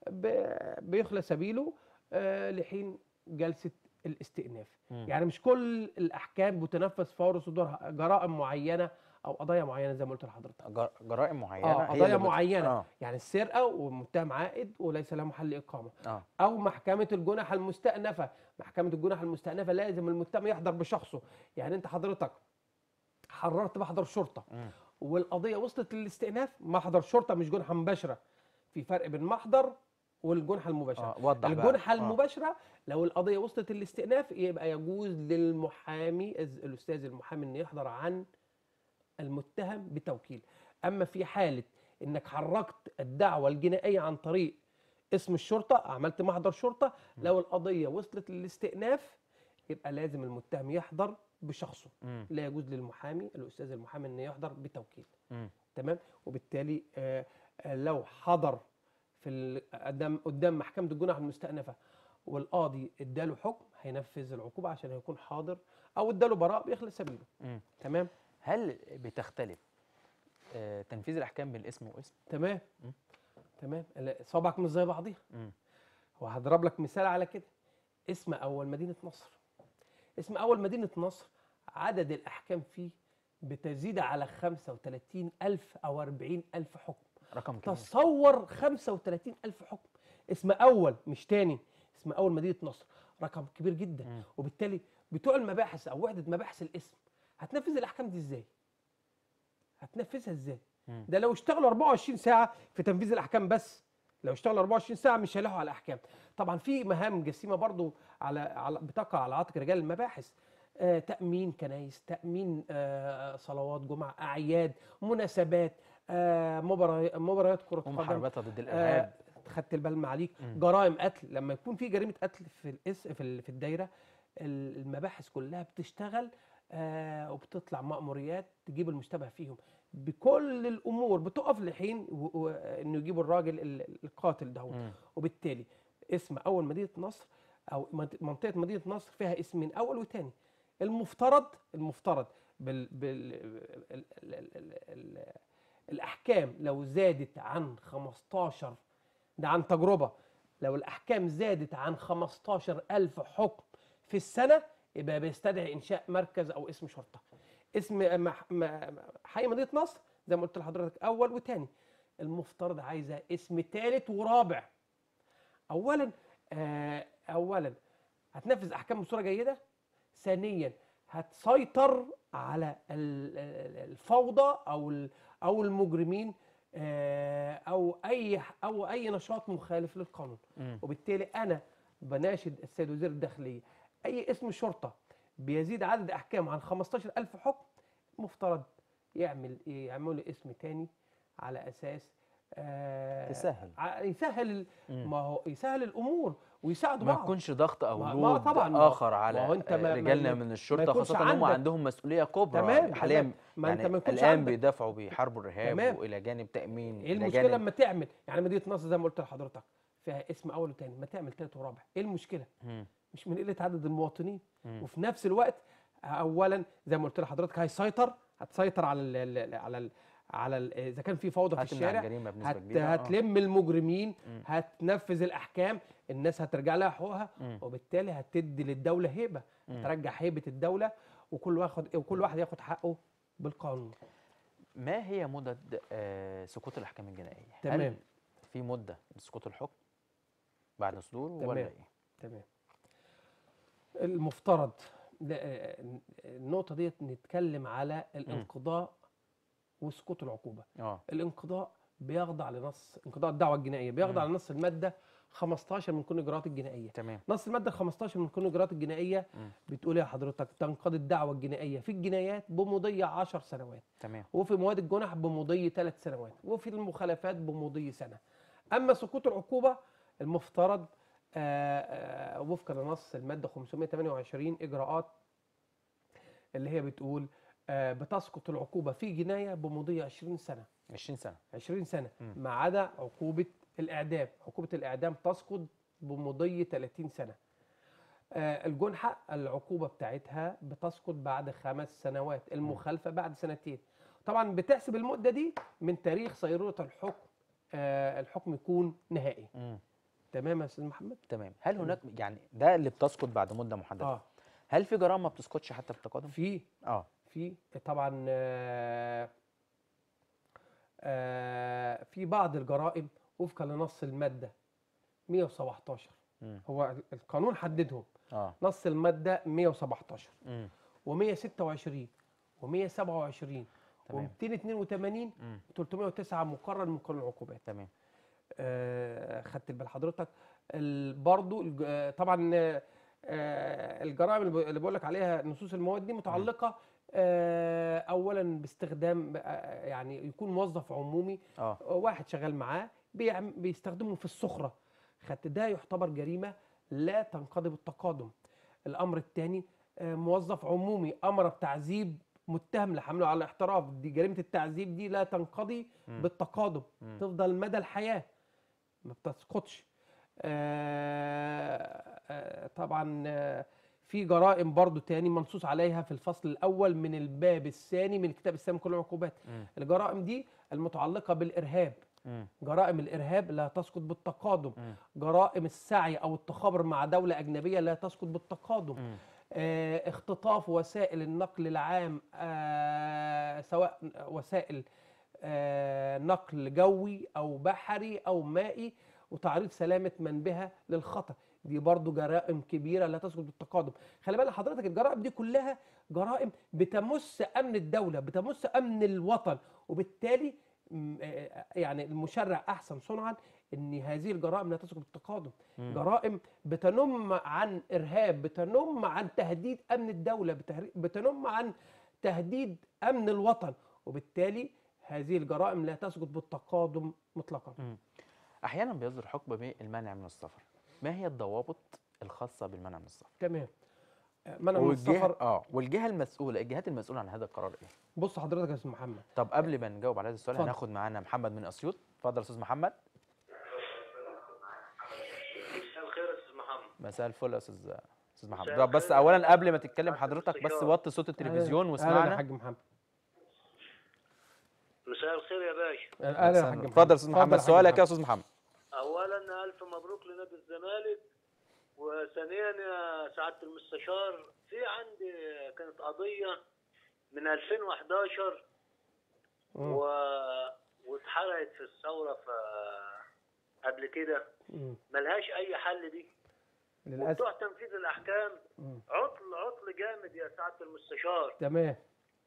ب- بيخلى سبيله آه، لحين جلسه الاستئناف. مم. يعني مش كل الاحكام بتنفذ فور صدورها، جرائم معينه او قضايا معينه زي ما قلت لحضرتك. جر- جرائم معينة اه هي قضايا اللي بت- معينه اه يعني السرقه ومتهم عائد وليس له محل اقامه، اه او محكمه الجنح المستأنفه. محكمه الجنح المستأنفه لازم المتهم يحضر بشخصه، يعني انت حضرتك حررت محضر شرطه مم. والقضيه وصلت للاستئناف، محضر شرطه مش جنحه مباشره، في فرق بين محضر والجنحه المباشره. اه وضح بقى. الجنحه آه. المباشره لو القضيه وصلت للاستئناف يبقى يجوز للمحامي الز- الاستاذ المحامي انه يحضر عن المتهم بتوكيل. اما في حاله انك حركت الدعوه الجنائيه عن طريق اسم الشرطه، عملت محضر شرطه، لو القضيه وصلت للاستئناف يبقى لازم المتهم يحضر بشخصه، مم. لا يجوز للمحامي الاستاذ المحامي انه يحضر بتوكيل. مم. تمام. وبالتالي آه، آه، لو حضر في ال- قدام قدام محكمه الجنح المستأنفه والقاضي اداله حكم هينفذ العقوبه عشان يكون حاضر، او اداله براءه بيخلص سبيله. مم. تمام. هل بتختلف آه، تنفيذ الاحكام بين اسم واسم. تمام مم. تمام لا، صوابعك مش زي بعضيها. مم. وهضرب لك مثال على كده. اسم اول مدينه نصر. اسم اول مدينه نصر عدد الاحكام فيه بتزيد على خمسة وثلاثين ألف او أربعين ألف حكم. رقم كبير. تصور خمسة وثلاثين ألف حكم. اسم اول مش تاني، اسم اول مدينه نصر رقم كبير جدا. مم. وبالتالي بتوع المباحث او وحده مباحث الاسم هتنفذ الاحكام دي ازاي؟ هتنفذها ازاي؟ مم. ده لو اشتغلوا أربعة وعشرين ساعه في تنفيذ الاحكام بس، لو اشتغلوا أربعة وعشرين ساعه مش هيلاحقوا على الاحكام. طبعا في مهام جسيمه برضو على على بتقع على عاتق رجال المباحث. آه تامين كنايس، تامين آه صلوات جمعه، اعياد، مناسبات، آه مباريات مباريات كره قدم، ومحاربتها ضد آه الارهاب. خدت البال معاليك. مم. جرائم قتل، لما يكون في جريمه قتل في الاس في ال- في الدايره، ال- المباحث كلها بتشتغل آه وبتطلع مأموريات تجيب المشتبه فيهم بكل الامور، بتقف لحين و- و- انه يجيبوا الراجل ال- القاتل ده. مم. وبالتالي اسم اول مدينه نصر او منط- منطقه مدينه نصر فيها اسمين اول وثاني. المفترض المفترض بال بال ال ال ال ال ال الاحكام لو زادت عن خمستاشر، ده عن تجربه، لو الاحكام زادت عن خمستاشر ألف حكم في السنه يبقى بيستدعي انشاء مركز او اسم شرطه. اسم مح- م- حي مدينه نصر زي ما قلت لحضرتك اول وثاني. المفترض عايزه اسم ثالث ورابع. اولا آه اولا هتنفذ احكام بصوره جيده. ثانيا هتسيطر على ال- ال- الفوضى او ال- او المجرمين آه، او اي او اي نشاط مخالف للقانون. مم. وبالتالي انا بناشد السيد وزير الداخليه اي اسم شرطه بيزيد عدد احكام عن خمستاشر ألف حكم مفترض يعمل يعملوا اسم تاني على اساس آه تسهل. ع- يسهل ال- مم. ما هو يسهل الامور ويساعدوا ما بعض. يكونش ضغط او ما- ما لود طبعاً، ما- اخر على ما هو أنت ما- ما- رجالنا ما- من ما الشرطه، يكونش خاصه ان هم عندك- عندهم مسؤوليه كبرى تمام، حاليا. تمام. ما أنت يعني ما يكونش الان عندك. بيدافعوا بيحاربوا الارهاب تمام. والى جانب تامين ايه إلى المشكله جانب- لما تعمل يعني مدينه نصر زي ما قلت لحضرتك فيها اسم اول وثاني، ما تعمل ثالث ورابع؟ ايه المشكله؟ مم. مش من قله عدد المواطنين. مم. وفي نفس الوقت اولا زي ما قلت لحضرتك هيسيطر هتسيطر على ال ال على ال على ال اذا كان في فوضى في هتمنع الشارع الجريمه بنسبه هت كبيره. آه. هتلم المجرمين، مم. هتنفذ الاحكام، الناس هترجع لها حقوقها، مم. وبالتالي هتدي للدوله هيبه، مم. هترجع هيبه الدوله، وكل واحد وكل واحد ياخد حقه بالقانون. ما هي مدد آه، سقوط الاحكام الجنائيه؟ تمام. هل في مده لسقوط الحكم بعد صدوره ولا تمام. ايه؟ تمام. المفترض لا، آه، النقطة ديت نتكلم على الانقضاء وسقوط العقوبة. اه الانقضاء بيخضع لنص انقضاء الدعوة الجنائية، بيخضع مم. لنص المادة خمستاشر من قانون الإجراءات الجنائية. تمام. نص المادة خمستاشر من قانون الإجراءات الجنائية مم. بتقول يا حضرتك تنقضي الدعوة الجنائية في الجنايات بمضي عشر سنوات، تمام. وفي مواد الجنح بمضي ثلاث سنوات، وفي المخالفات بمضي سنة. أما سقوط العقوبة المفترض آه، آه، وفقا لنص المادة خمسمائة وثمانية وعشرين إجراءات اللي هي بتقول آه، بتسقط العقوبة في جناية بمضي عشرين سنة. عشرين سنه. عشرين سنة مم. ما عدا عقوبة الإعدام. عقوبة الإعدام تسقط بمضي ثلاثين سنة. آه، الجنحة العقوبة بتاعتها بتسقط بعد خمس سنوات، المخالفة بعد سنتين. طبعا بتحسب المدة دي من تاريخ صيرورة الحكم، آه، الحكم يكون نهائي. مم. تمام يا أستاذ محمد؟ تمام. هل هناك يعني ده اللي بتسقط بعد مده محدده؟ اه هل في جرائم ما بتسقطش حتى بالتقادم؟ في اه في طبعا آه، آه، في بعض الجرائم وفقا لنص المادة مائة وسبعتاشر، مم. هو القانون حددهم. اه نص المادة مائة وسبعتاشر مم. و126 و127 تمام. و282 مم. و309 مقرر من قانون العقوبات. تمام. آه، خدت بال حضرتك ال- برضو الج- آه، طبعا آه، آه، الجرائم اللي ب- اللي بقول لك عليها نصوص المواد دي متعلقه آه، اولا باستخدام آه، يعني يكون موظف عمومي اه واحد شغال معاه بيعم- بيستخدمه في السخره. خدت ده يعتبر جريمه لا تنقضي بالتقادم. الامر الثاني موظف عمومي امر بتعذيب متهم لحمله على الاحتراف، دي جريمه التعذيب دي لا تنقضي مم. بالتقادم، مم. تفضل مدى الحياه ما بتسقطش. آه، آه، طبعا آه، في في جرائم برضو تاني منصوص عليها في الفصل الاول من الباب الثاني من كتاب الاسلام كل العقوبات. مم. الجرائم دي المتعلقه بالارهاب، مم. جرائم الارهاب لا تسقط بالتقادم، مم. جرائم السعي او التخابر مع دوله اجنبيه لا تسقط بالتقادم، مم. آه اختطاف وسائل النقل العام، آه سواء وسائل آه نقل جوي او بحري او مائي، وتعريض سلامه من بها للخطر، دي برضو جرائم كبيره لا تسقط بالتقادم. خلي بالك حضرتك الجرائم دي كلها جرائم بتمس امن الدوله، بتمس امن الوطن، وبالتالي م- آه، يعني المشرع احسن صنعا ان هذه الجرائم لا تسقط بالتقادم. مم. جرائم بتنم عن ارهاب، بتنم عن تهديد امن الدوله، بتهري- بتنم عن تهديد امن الوطن، وبالتالي هذه الجرائم لا تسقط بالتقادم مطلقا. مم. احيانا بيصدر حكم بالمنع من السفر، ما هي الضوابط الخاصه بالمنع من السفر؟ تمام. آه، منع من والجهه السفر. اه والجهه المسؤوله، الجهات المسؤوله عن هذا القرار ايه؟ بص حضرتك يا استاذ محمد، طب قبل ما نجاوب على هذا السؤال اتفضل. هناخد معانا محمد من اسيوط. اتفضل يا استاذ محمد. مساء الخير يا استاذ محمد. مساء الفل يا استاذ استاذ محمد. مساء طب بس الخير. اولا قبل ما تتكلم مساء حضرتك بس الخير. وطي صوت التلفزيون اهلا يا واسمعنا. حاج محمد. مساء الخير يا باشا. اهلا يا حاج محمد. اتفضل يا استاذ محمد، يا حاج سؤالك يا محمد. استاذ محمد. اولا الف مبروك لنادي الزمالك، وثانيا يا سعاده المستشار، في عندي كانت قضيه من ألفين وحداشر مم. و... واتحرقت في الثوره ف قبل كده، مم. ملهاش اي حل دي، للاسف. وبتوع تنفيذ الاحكام مم. عطل عطل جامد يا سعاده المستشار. تمام.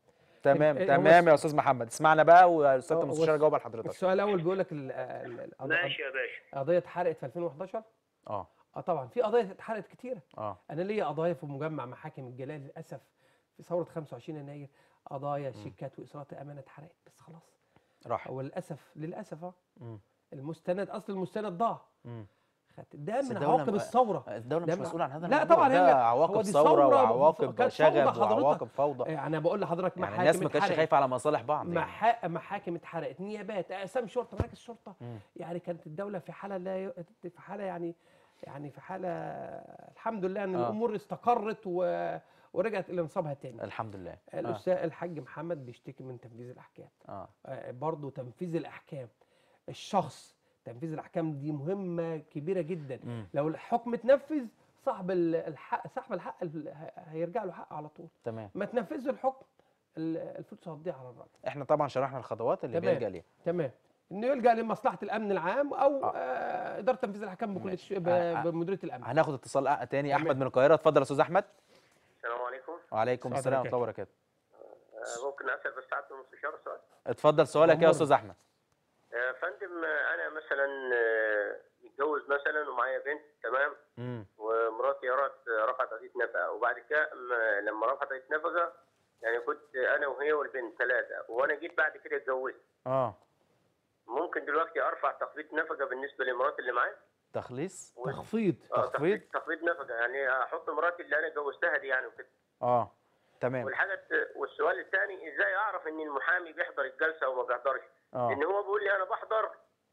تمام ال- هو تمام الس- يا استاذ محمد، اسمعنا بقى واستاذ هو- المستشار هو جاوب على حضرتك. السؤال الاول بيقول لك ال- ال- ال- ماشي يا باشا. قضيه اتحرقت في ألفين وحداشر. اه اه طبعا في قضايا اتحرقت كتيره. اه انا ليا قضايا في مجمع محاكم الجلال للاسف في ثوره خمسة وعشرين يناير، قضايا شيكات واصرات امانه اتحرقت، بس خلاص راح. هو للاسف للاسف اه مم. المستند اصل المستند ضاع. مم. خدت ده بس من الدولة عواقب م- الثوره. الدولة ده مش من- مسؤولة عن هذا لا الموضوع. طبعا ده هي- عواقب هو دي ثورة ثورة وعواقب كانت شغب فوضى حضرتك. وعواقب فوضى. يعني انا بقول لحضرتك يعني محاكم الناس ما كانتش اتحرقت. خايفة على مصالح بعض يعني. محا... محاكم اتحرقت، نيابات، اقسام شرطه، مراكز شرطه. مم. يعني كانت الدوله في حاله لا ي... في حاله يعني يعني في حاله الحمد لله ان آه. الامور استقرت و... ورجعت الى نصابها تاني. الحمد لله. آه. الاستاذ الحاج محمد بيشتكي من تنفيذ الاحكام. اه آه، برضه تنفيذ الاحكام، الشخص تنفيذ الاحكام دي مهمه كبيره جدا. مم. لو الحكم اتنفذ صاحب ال- الحق صاحب الحق ال- هيرجع له حق على طول. تمام. ما تنفذش الحكم ال- الفلوس هتضيع على الراجل. احنا طبعا شرحنا الخطوات اللي تمام. بيلجأ ليها. تمام. انه يلجا لمصلحه الامن العام او آه. آه اداره تنفيذ الاحكام بكل ماشي. ش- ب- آه، آه. بمديريه الامن. هناخد اتصال أ- تاني. تمام. احمد من القاهرة. اتفضل يا استاذ احمد. السلام عليكم. وعليكم السلام السلام ورحمة الله عليكم. وبركاته. آه، ممكن اسال بس سعاده المستشار سؤال؟ اتفضل سؤالك يا أمورنا. استاذ احمد. يا فندم، آه، انا مثلا آه، متجوز مثلا ومعايا بنت، تمام، امم ومراتي رفعت رفعت قضيه نفقه، وبعد كده م- لما رفعت قضيه نفقه يعني كنت انا وهي والبنت ثلاثه، وانا جيت بعد كده اتجوزت، اه ممكن دلوقتي ارفع تخفيض نفقه بالنسبه لمراتي اللي معايا؟ تخليص. و- تخفيض. آه، تخفيض؟ تخفيض نفقه، يعني احط مراتي اللي انا اتجوزتها دي يعني وكده. اه تمام. والحاجه الت- والسؤال الثاني، ازاي اعرف ان المحامي بيحضر الجلسه او ما بيحضرش؟ اه ان هو بيقول لي انا بحضر،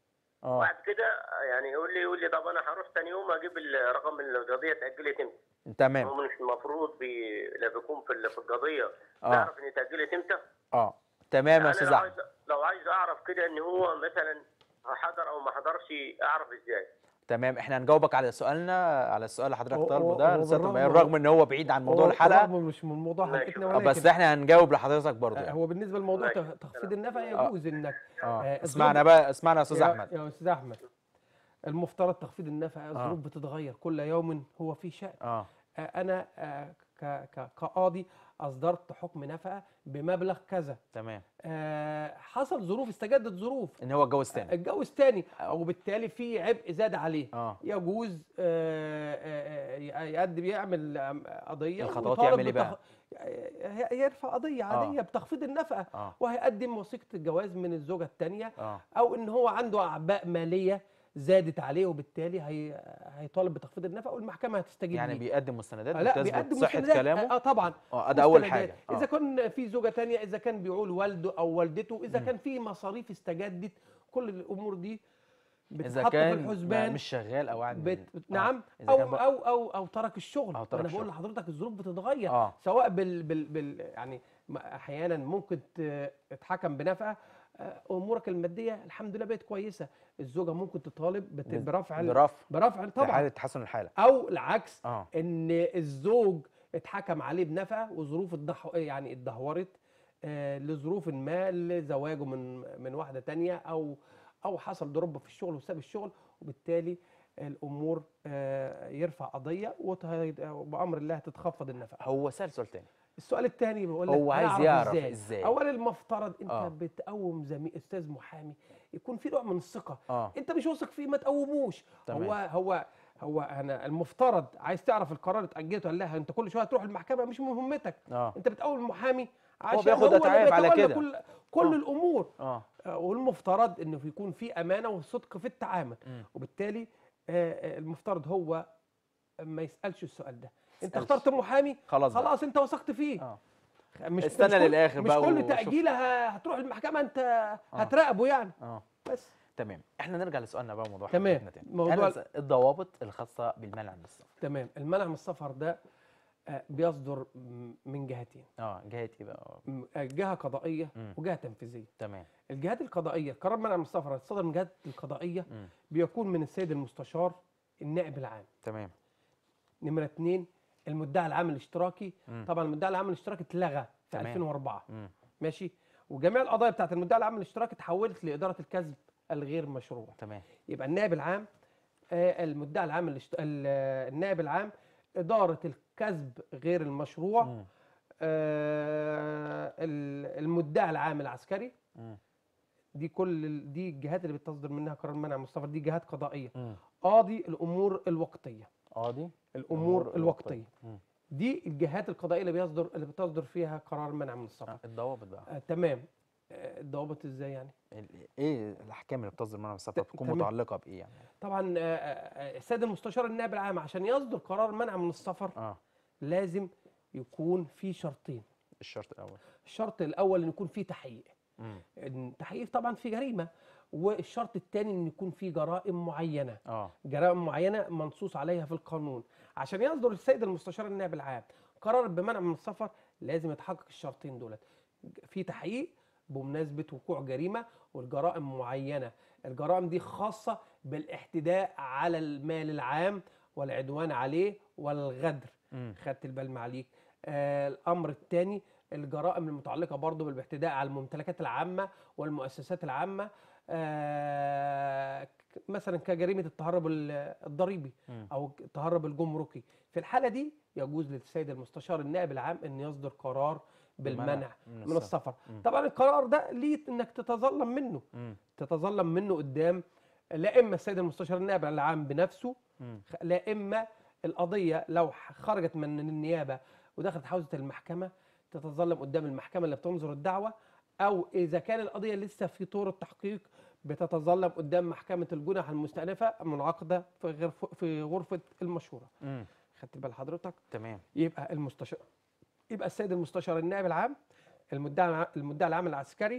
اه وبعد كده يعني يقول لي يقول لي طب انا هروح ثاني يوم اجيب الرقم القضيه اتاجلت امتى؟ تمام. هو مش المفروض بي... لا بيكون في ال- في القضيه اه نعرف ان اتاجلت امتى؟ اه تمام يا يعني استاذ لو احمد. عايز لو عايز اعرف كده ان هو مثلا حضر او ما حضرش، اعرف ازاي؟ تمام. احنا هنجاوبك على سؤالنا، على السؤال اللي حضرتك هو- طالبه هو- ده هو لسيادة بالرغم- المعين، رغم ان هو بعيد عن موضوع هو الحلقه. رغم مش من موضوع ماشي. حلقتنا آه، ولكن بس احنا هنجاوب لحضرتك برضه آه، يعني. هو بالنسبه لموضوع ماشي. تخ- تخفيض النفقه آه. يجوز انك اه آه، اسمعنا الظروف- بقى، اسمعنا يا استاذ يا- احمد. يا استاذ احمد، المفترض تخفيض النفقه، الظروف بتتغير كل يوم هو في شأن. اه آه، انا آه، ك- ك- كقاضي اصدرت حكم نفقه بمبلغ كذا، تمام. آه، حصل ظروف، استجدت ظروف، ان هو اتجوز تاني. اتجوز تاني، وبالتالي في عبء زاد عليه. اه يجوز آه، آه، آه، يقدم يعمل آم، قضيه الخطوات ويطالب يعمل إيه بقى؟ بتخ- آه، يرفع قضيه عاديه بتخفيض النفقه، اه وهيقدم وثيقه الجواز من الزوجه الثانيه، اه او ان هو عنده اعباء ماليه زادت عليه، وبالتالي هي هيطالب بتخفيض النفقه والمحكمه هتستجيب يعني ليه. بيقدم مستندات آه، لا بتثبت بيقدم صحة مستندات. كلامه. اه طبعا اه ده اول مستندات. حاجة. اذا اه كان في زوجه تانية، اذا كان بيعول والده او والدته، اذا كان في مصاريف استجدت، كل الامور دي اذا بتتحط في كان الحسبان. مش شغال او قاعد بت... من- نعم آه. إذا او كان بقى- او او او ترك الشغل. أو ترك انا بقول الشغل. لحضرتك الظروف بتتغير، اه سواء بال... بال... بال... يعني م- احيانا ممكن ت- تتحكم بنفقه. آه، امورك الماديه الحمد لله بقت كويسه، الزوجه ممكن تطالب بت... بز- برفع ال- برفع برفع في طبعا، حاله تحسن الحاله. او العكس، اه ان الزوج اتحكم عليه بنفقه وظروف الدح... يعني اتدهورت آه، لظروف ما، لزواجه من من واحده تانية، او او حصل ضرب في الشغل وساب الشغل، وبالتالي الامور آه، يرفع قضيه وت- وبامر الله تتخفض النفقه. هو سأل سؤال تاني. السؤال الثاني بيقول لك هو عايز هنعرف يعرف ازاي؟ إزاي؟ اولا المفترض انت آه. بتقوم زميل استاذ محامي يكون في نوع من الثقه، اه انت مش واثق فيه ما تقوموش. تمام. هو هو هو انا المفترض عايز تعرف القرار اتاجلته ولا لا، انت كل شويه تروح المحكمه مش مهمتك، اه انت بتقوم المحامي عشان بياخد هو اللي أتعاب على بيتولى كده. كل كل آه. الامور. اه آه، والمفترض انه يكون في امانه وصدق في التعامل، مم. وبالتالي آه، آه، المفترض هو ما يسالش السؤال ده. انت يسألش. اخترت محامي خلاص بقى. خلاص انت وثقت فيه. اه مش استنى مش كل- للآخر مش بقى كل وشوف. تاجيله ه- هتروح المحكمه انت هتراقبه يعني. اه بس تمام. احنا نرجع لسؤالنا بقى، موضوع تمام. حلقتنا تاني. موضوع أنا س- الضوابط الخاصه بالمنع من السفر. تمام. المنع من السفر ده آه، بيصدر م- من جهتين، اه جهه ايه بقى؟ م- آه، جهه قضائيه مم. وجهه تنفيذيه. تمام. الجهات القضائيه، قرار منع من السفر اللي صدر من الجهات القضائيه مم. بيكون من السيد المستشار النائب العام. تمام. نمره اثنين المدعي العام الاشتراكي. مم. طبعا المدعي العام الاشتراكي اتلغى في تمام. ألفين وأربعة، مم. ماشي، وجميع القضايا بتاعت المدعي العام الاشتراكي اتحولت لاداره الكسب الغير مشروع. تمام. يبقى النائب العام آه، المدعي العام الاشت... ال- آه، النائب العام اداره الكسب غير المشروع. مم. آه، ال- المدعي العام العسكري. مم. دي كل ال- دي الجهات اللي بتصدر منها قرار منع من السفر، دي جهات قضائيه. مم. قاضي الامور الوقتيه. قاضي الامور الوقتيه مم. دي الجهات القضائيه اللي بيصدر اللي بتصدر فيها قرار منع من السفر. آه. الضوابط بقى. آه تمام. آه الضوابط ازاي يعني؟ ال- ايه الاحكام اللي بتصدر منع من السفر ت- بتكون تمام. متعلقه بايه يعني؟ طبعا آه، آه، السيد المستشار النائب العام عشان يصدر قرار منع من السفر اه لازم يكون في شرطين. الشرط الاول. الشرط الاول ان يكون في تحقيق، مم. إن تحقيق طبعا في جريمه، والشرط الثاني ان يكون في جرائم معينه، اه جرائم معينه منصوص عليها في القانون. عشان يصدر السيد المستشار النائب العام قرار بمنع من السفر لازم يتحقق الشرطين دولت، في تحقيق بمناسبه وقوع جريمه والجرائم معينه. الجرائم دي خاصه بالاعتداء على المال العام والعدوان عليه والغدر. مم. خدت البال معليك. آه الامر الثاني الجرائم المتعلقه برضه بالاعتداء على الممتلكات العامه والمؤسسات العامه، آه ك- مثلا كجريمه التهرب ال- الضريبي مم. او التهرب الجمركي. في الحاله دي يجوز للسيد المستشار النائب العام ان يصدر قرار بالمنع من من السفر. السفر. مم. طبعا القرار ده ليه انك تتظلم منه، مم. تتظلم منه قدام لا اما السيد المستشار النائب العام بنفسه، مم. لا اما القضيه لو خرجت من النيابه ودخلت حوزه المحكمه تتظلم قدام المحكمه اللي بتنظر الدعوه، او اذا كان القضيه لسه في طور التحقيق بتتظلم قدام محكمه الجنح المستأنفه منعقده في غرف في غرفه المشوره. مم. خدت بال حضرتك؟ تمام. يبقى المستشار يبقى السيد المستشار النائب العام، المدعي الع- المدعي العام العسكري،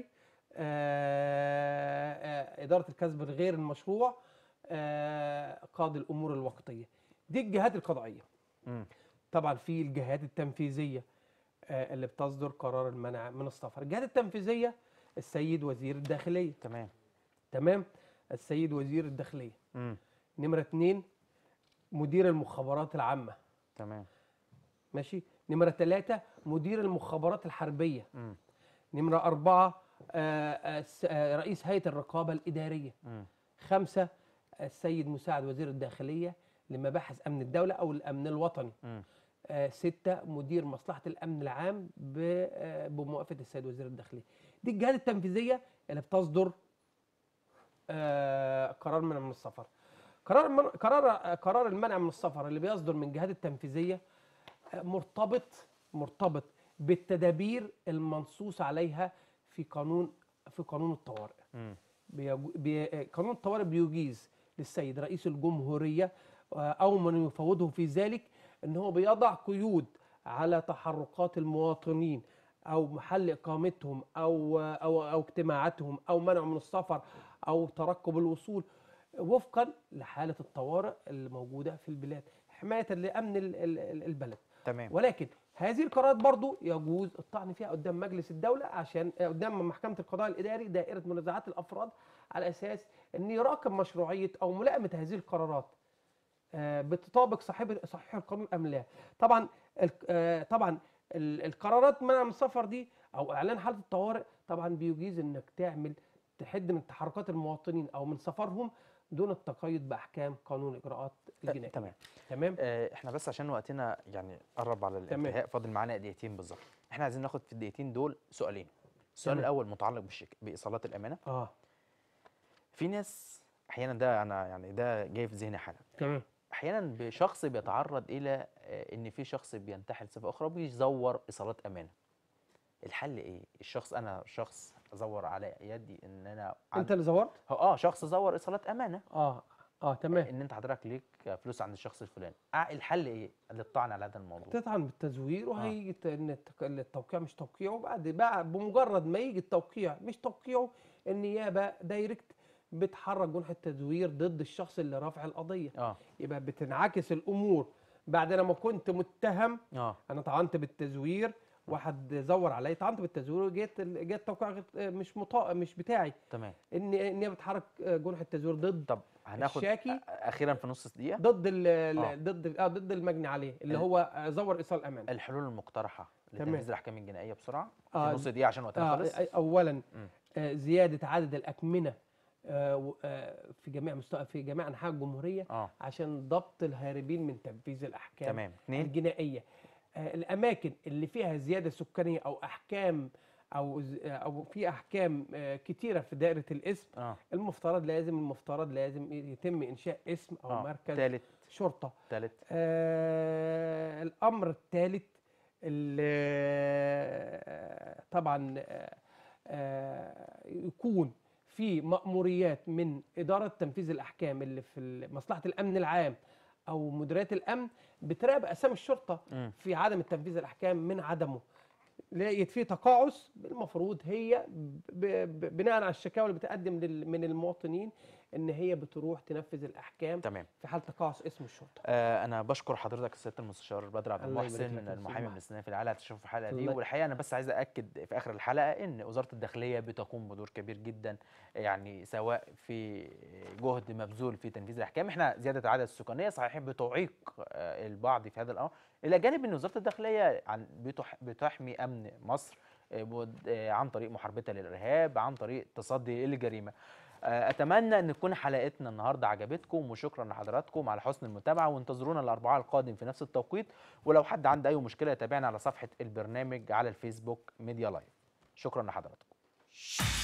آه، آه، إدارة الكسب الغير المشروع، آه، قاضي الأمور الوقتية. دي الجهات القضائية. مم. طبعا في الجهات التنفيذية آه، اللي بتصدر قرار المنع من السفر. الجهات التنفيذية السيد وزير الداخلية. تمام. تمام. السيد وزير الداخلية. مم. نمرة اتنين مدير المخابرات العامة. تمام. ماشي. نمرة ثلاثة مدير المخابرات الحربية. مم. نمرة أربعة آه، آه، س- آه، رئيس هيئة الرقابة الإدارية. مم. خمسة السيد مساعد وزير الداخلية لمباحث أمن الدولة أو الأمن الوطني. مم. آه، ستة مدير مصلحة الأمن العام ب- آه، بموافقة السيد وزير الداخلية. دي الجهات التنفيذية اللي بتصدر آه، قرار منع من السفر. قرار المن... قرار آه، قرار المنع من السفر اللي بيصدر من الجهات التنفيذية آه، مرتبط مرتبط بالتدابير المنصوص عليها في قانون في قانون الطوارئ. مم. بيجو... بي... قانون الطوارئ بيجيز للسيد رئيس الجمهورية آه، أو من يفوضه في ذلك أن هو بيضع قيود على تحركات المواطنين أو محل إقامتهم أو أو أو اجتماعاتهم أو منع من السفر أو ترقب الوصول وفقا لحاله الطوارئ الموجوده في البلاد حمايه لامن ال- ال- البلد. تمام. ولكن هذه القرارات برضو يجوز الطعن فيها قدام مجلس الدولة، عشان قدام محكمة القضاء الإداري دائرة منازعات الأفراد، على أساس أن يراقب مشروعية أو ملائمة هذه القرارات آه، بتطابق صاحب صحيح القانون أم لا. طبعا ال- آه، طبعا ال- القرارات منع من السفر دي أو إعلان حالة الطوارئ طبعا بيجيز أنك تعمل تحد من تحركات المواطنين أو من سفرهم دون التقيد بأحكام قانون الإجراءات الجنائية. تمام. تمام. آه، احنا بس عشان وقتنا يعني قرب على تمام. الانتهاء، فاضل معانا دقيقتين بالظبط. احنا عايزين ناخد في الدقيقتين دول سؤالين. السؤال تمام. الاول متعلق بالشك... بايصالات الامانه. اه في ناس احيانا، ده انا يعني ده جاي في ذهني حالا، تمام. احيانا بشخص بيتعرض الى آه، ان في شخص بينتحل صفه اخرى بيزور ايصالات امانه. الحل ايه؟ الشخص، انا شخص ازور على يدي ان انا انت اللي زورت؟ اه شخص زور ايصالات امانه، اه اه تمام. ان انت حضرتك ليك فلوس عند الشخص الفلاني. آه، الحل ايه للطعن على هذا الموضوع؟ تطعن بالتزوير، وهيجي ت- ان التك- التوقيع مش توقيعه، بعد بقى بمجرد ما يجي التوقيع مش توقيعه، النيابه دايركت بتحرك جنح التزوير ضد الشخص اللي رافع القضيه. اه يبقى بتنعكس الامور. بعد لما كنت متهم اه انا طعنت بالتزوير، واحد زور عليا طعنت بالتزوير، وجيت ال- جيت التوقيع غير- مش مطا... مش بتاعي، تمام. ان النيابه بتحرك جنح التزوير ضد طب هناخد الشاكي، أ- اخيرا في نص دقيقه ضد ال آه. ضد اه ضد المجني عليه اللي ال- هو زور ايصال امان. الحلول المقترحه تمام. لتنفيذ الاحكام الجنائيه بسرعه في آه، نص دقيقه عشان وقتنا آه خلص. اولا مم. آه زياده عدد الاكمنه آه و- آه في جميع مستوى في جميع انحاء الجمهوريه اه عشان ضبط الهاربين من تنفيذ الاحكام تمام. اثنين. الجنائيه. آه الاماكن اللي فيها زياده سكانيه او احكام او ز- آه، او في احكام آه كتيره في دائره الاسم، اه المفترض لازم المفترض لازم يتم انشاء اسم او اه مركز ثالث شرطه. ثالث آه الامر الثالث طبعا آه آه يكون في مأموريات من إدارة تنفيذ الأحكام اللي في مصلحة الأمن العام أو مديريات الأمن بتراقب أسامي الشرطة مم. في عدم تنفيذ الأحكام من عدمه. لقيت في تقاعس، المفروض هي ب- ب- بناء على الشكاوى اللي بتقدم لل- من المواطنين ان هي بتروح تنفذ الاحكام تمام. في حال تقاعس اسم الشرطه. آه انا بشكر حضرتك سياده المستشار بدر عبد الله يبارك لك المحسن يا المحامي أستاذ من السنان في العالي هتشوف الحلقه دي. الله- والحقيقه انا بس عايز اكد في اخر الحلقه ان وزاره الداخليه بتقوم بدور كبير جدا، يعني سواء في جهد مبذول في تنفيذ الاحكام. احنا زياده العدد السكانيه صحيح بتعيق آه، البعض في هذا الامر، الى جانب ان وزاره الداخليه عن بتح- بتحمي امن مصر آه، بود- آه، عن طريق محاربتها للارهاب، عن طريق التصدي للجريمه. آه، اتمنى ان تكون حلقتنا النهارده عجبتكم، وشكرا لحضراتكم على حسن المتابعه، وانتظرونا الاربعاء القادم في نفس التوقيت. ولو حد عنده اي مشكله يتابعنا على صفحه البرنامج على الفيسبوك ميديا لايف. شكرا لحضراتكم.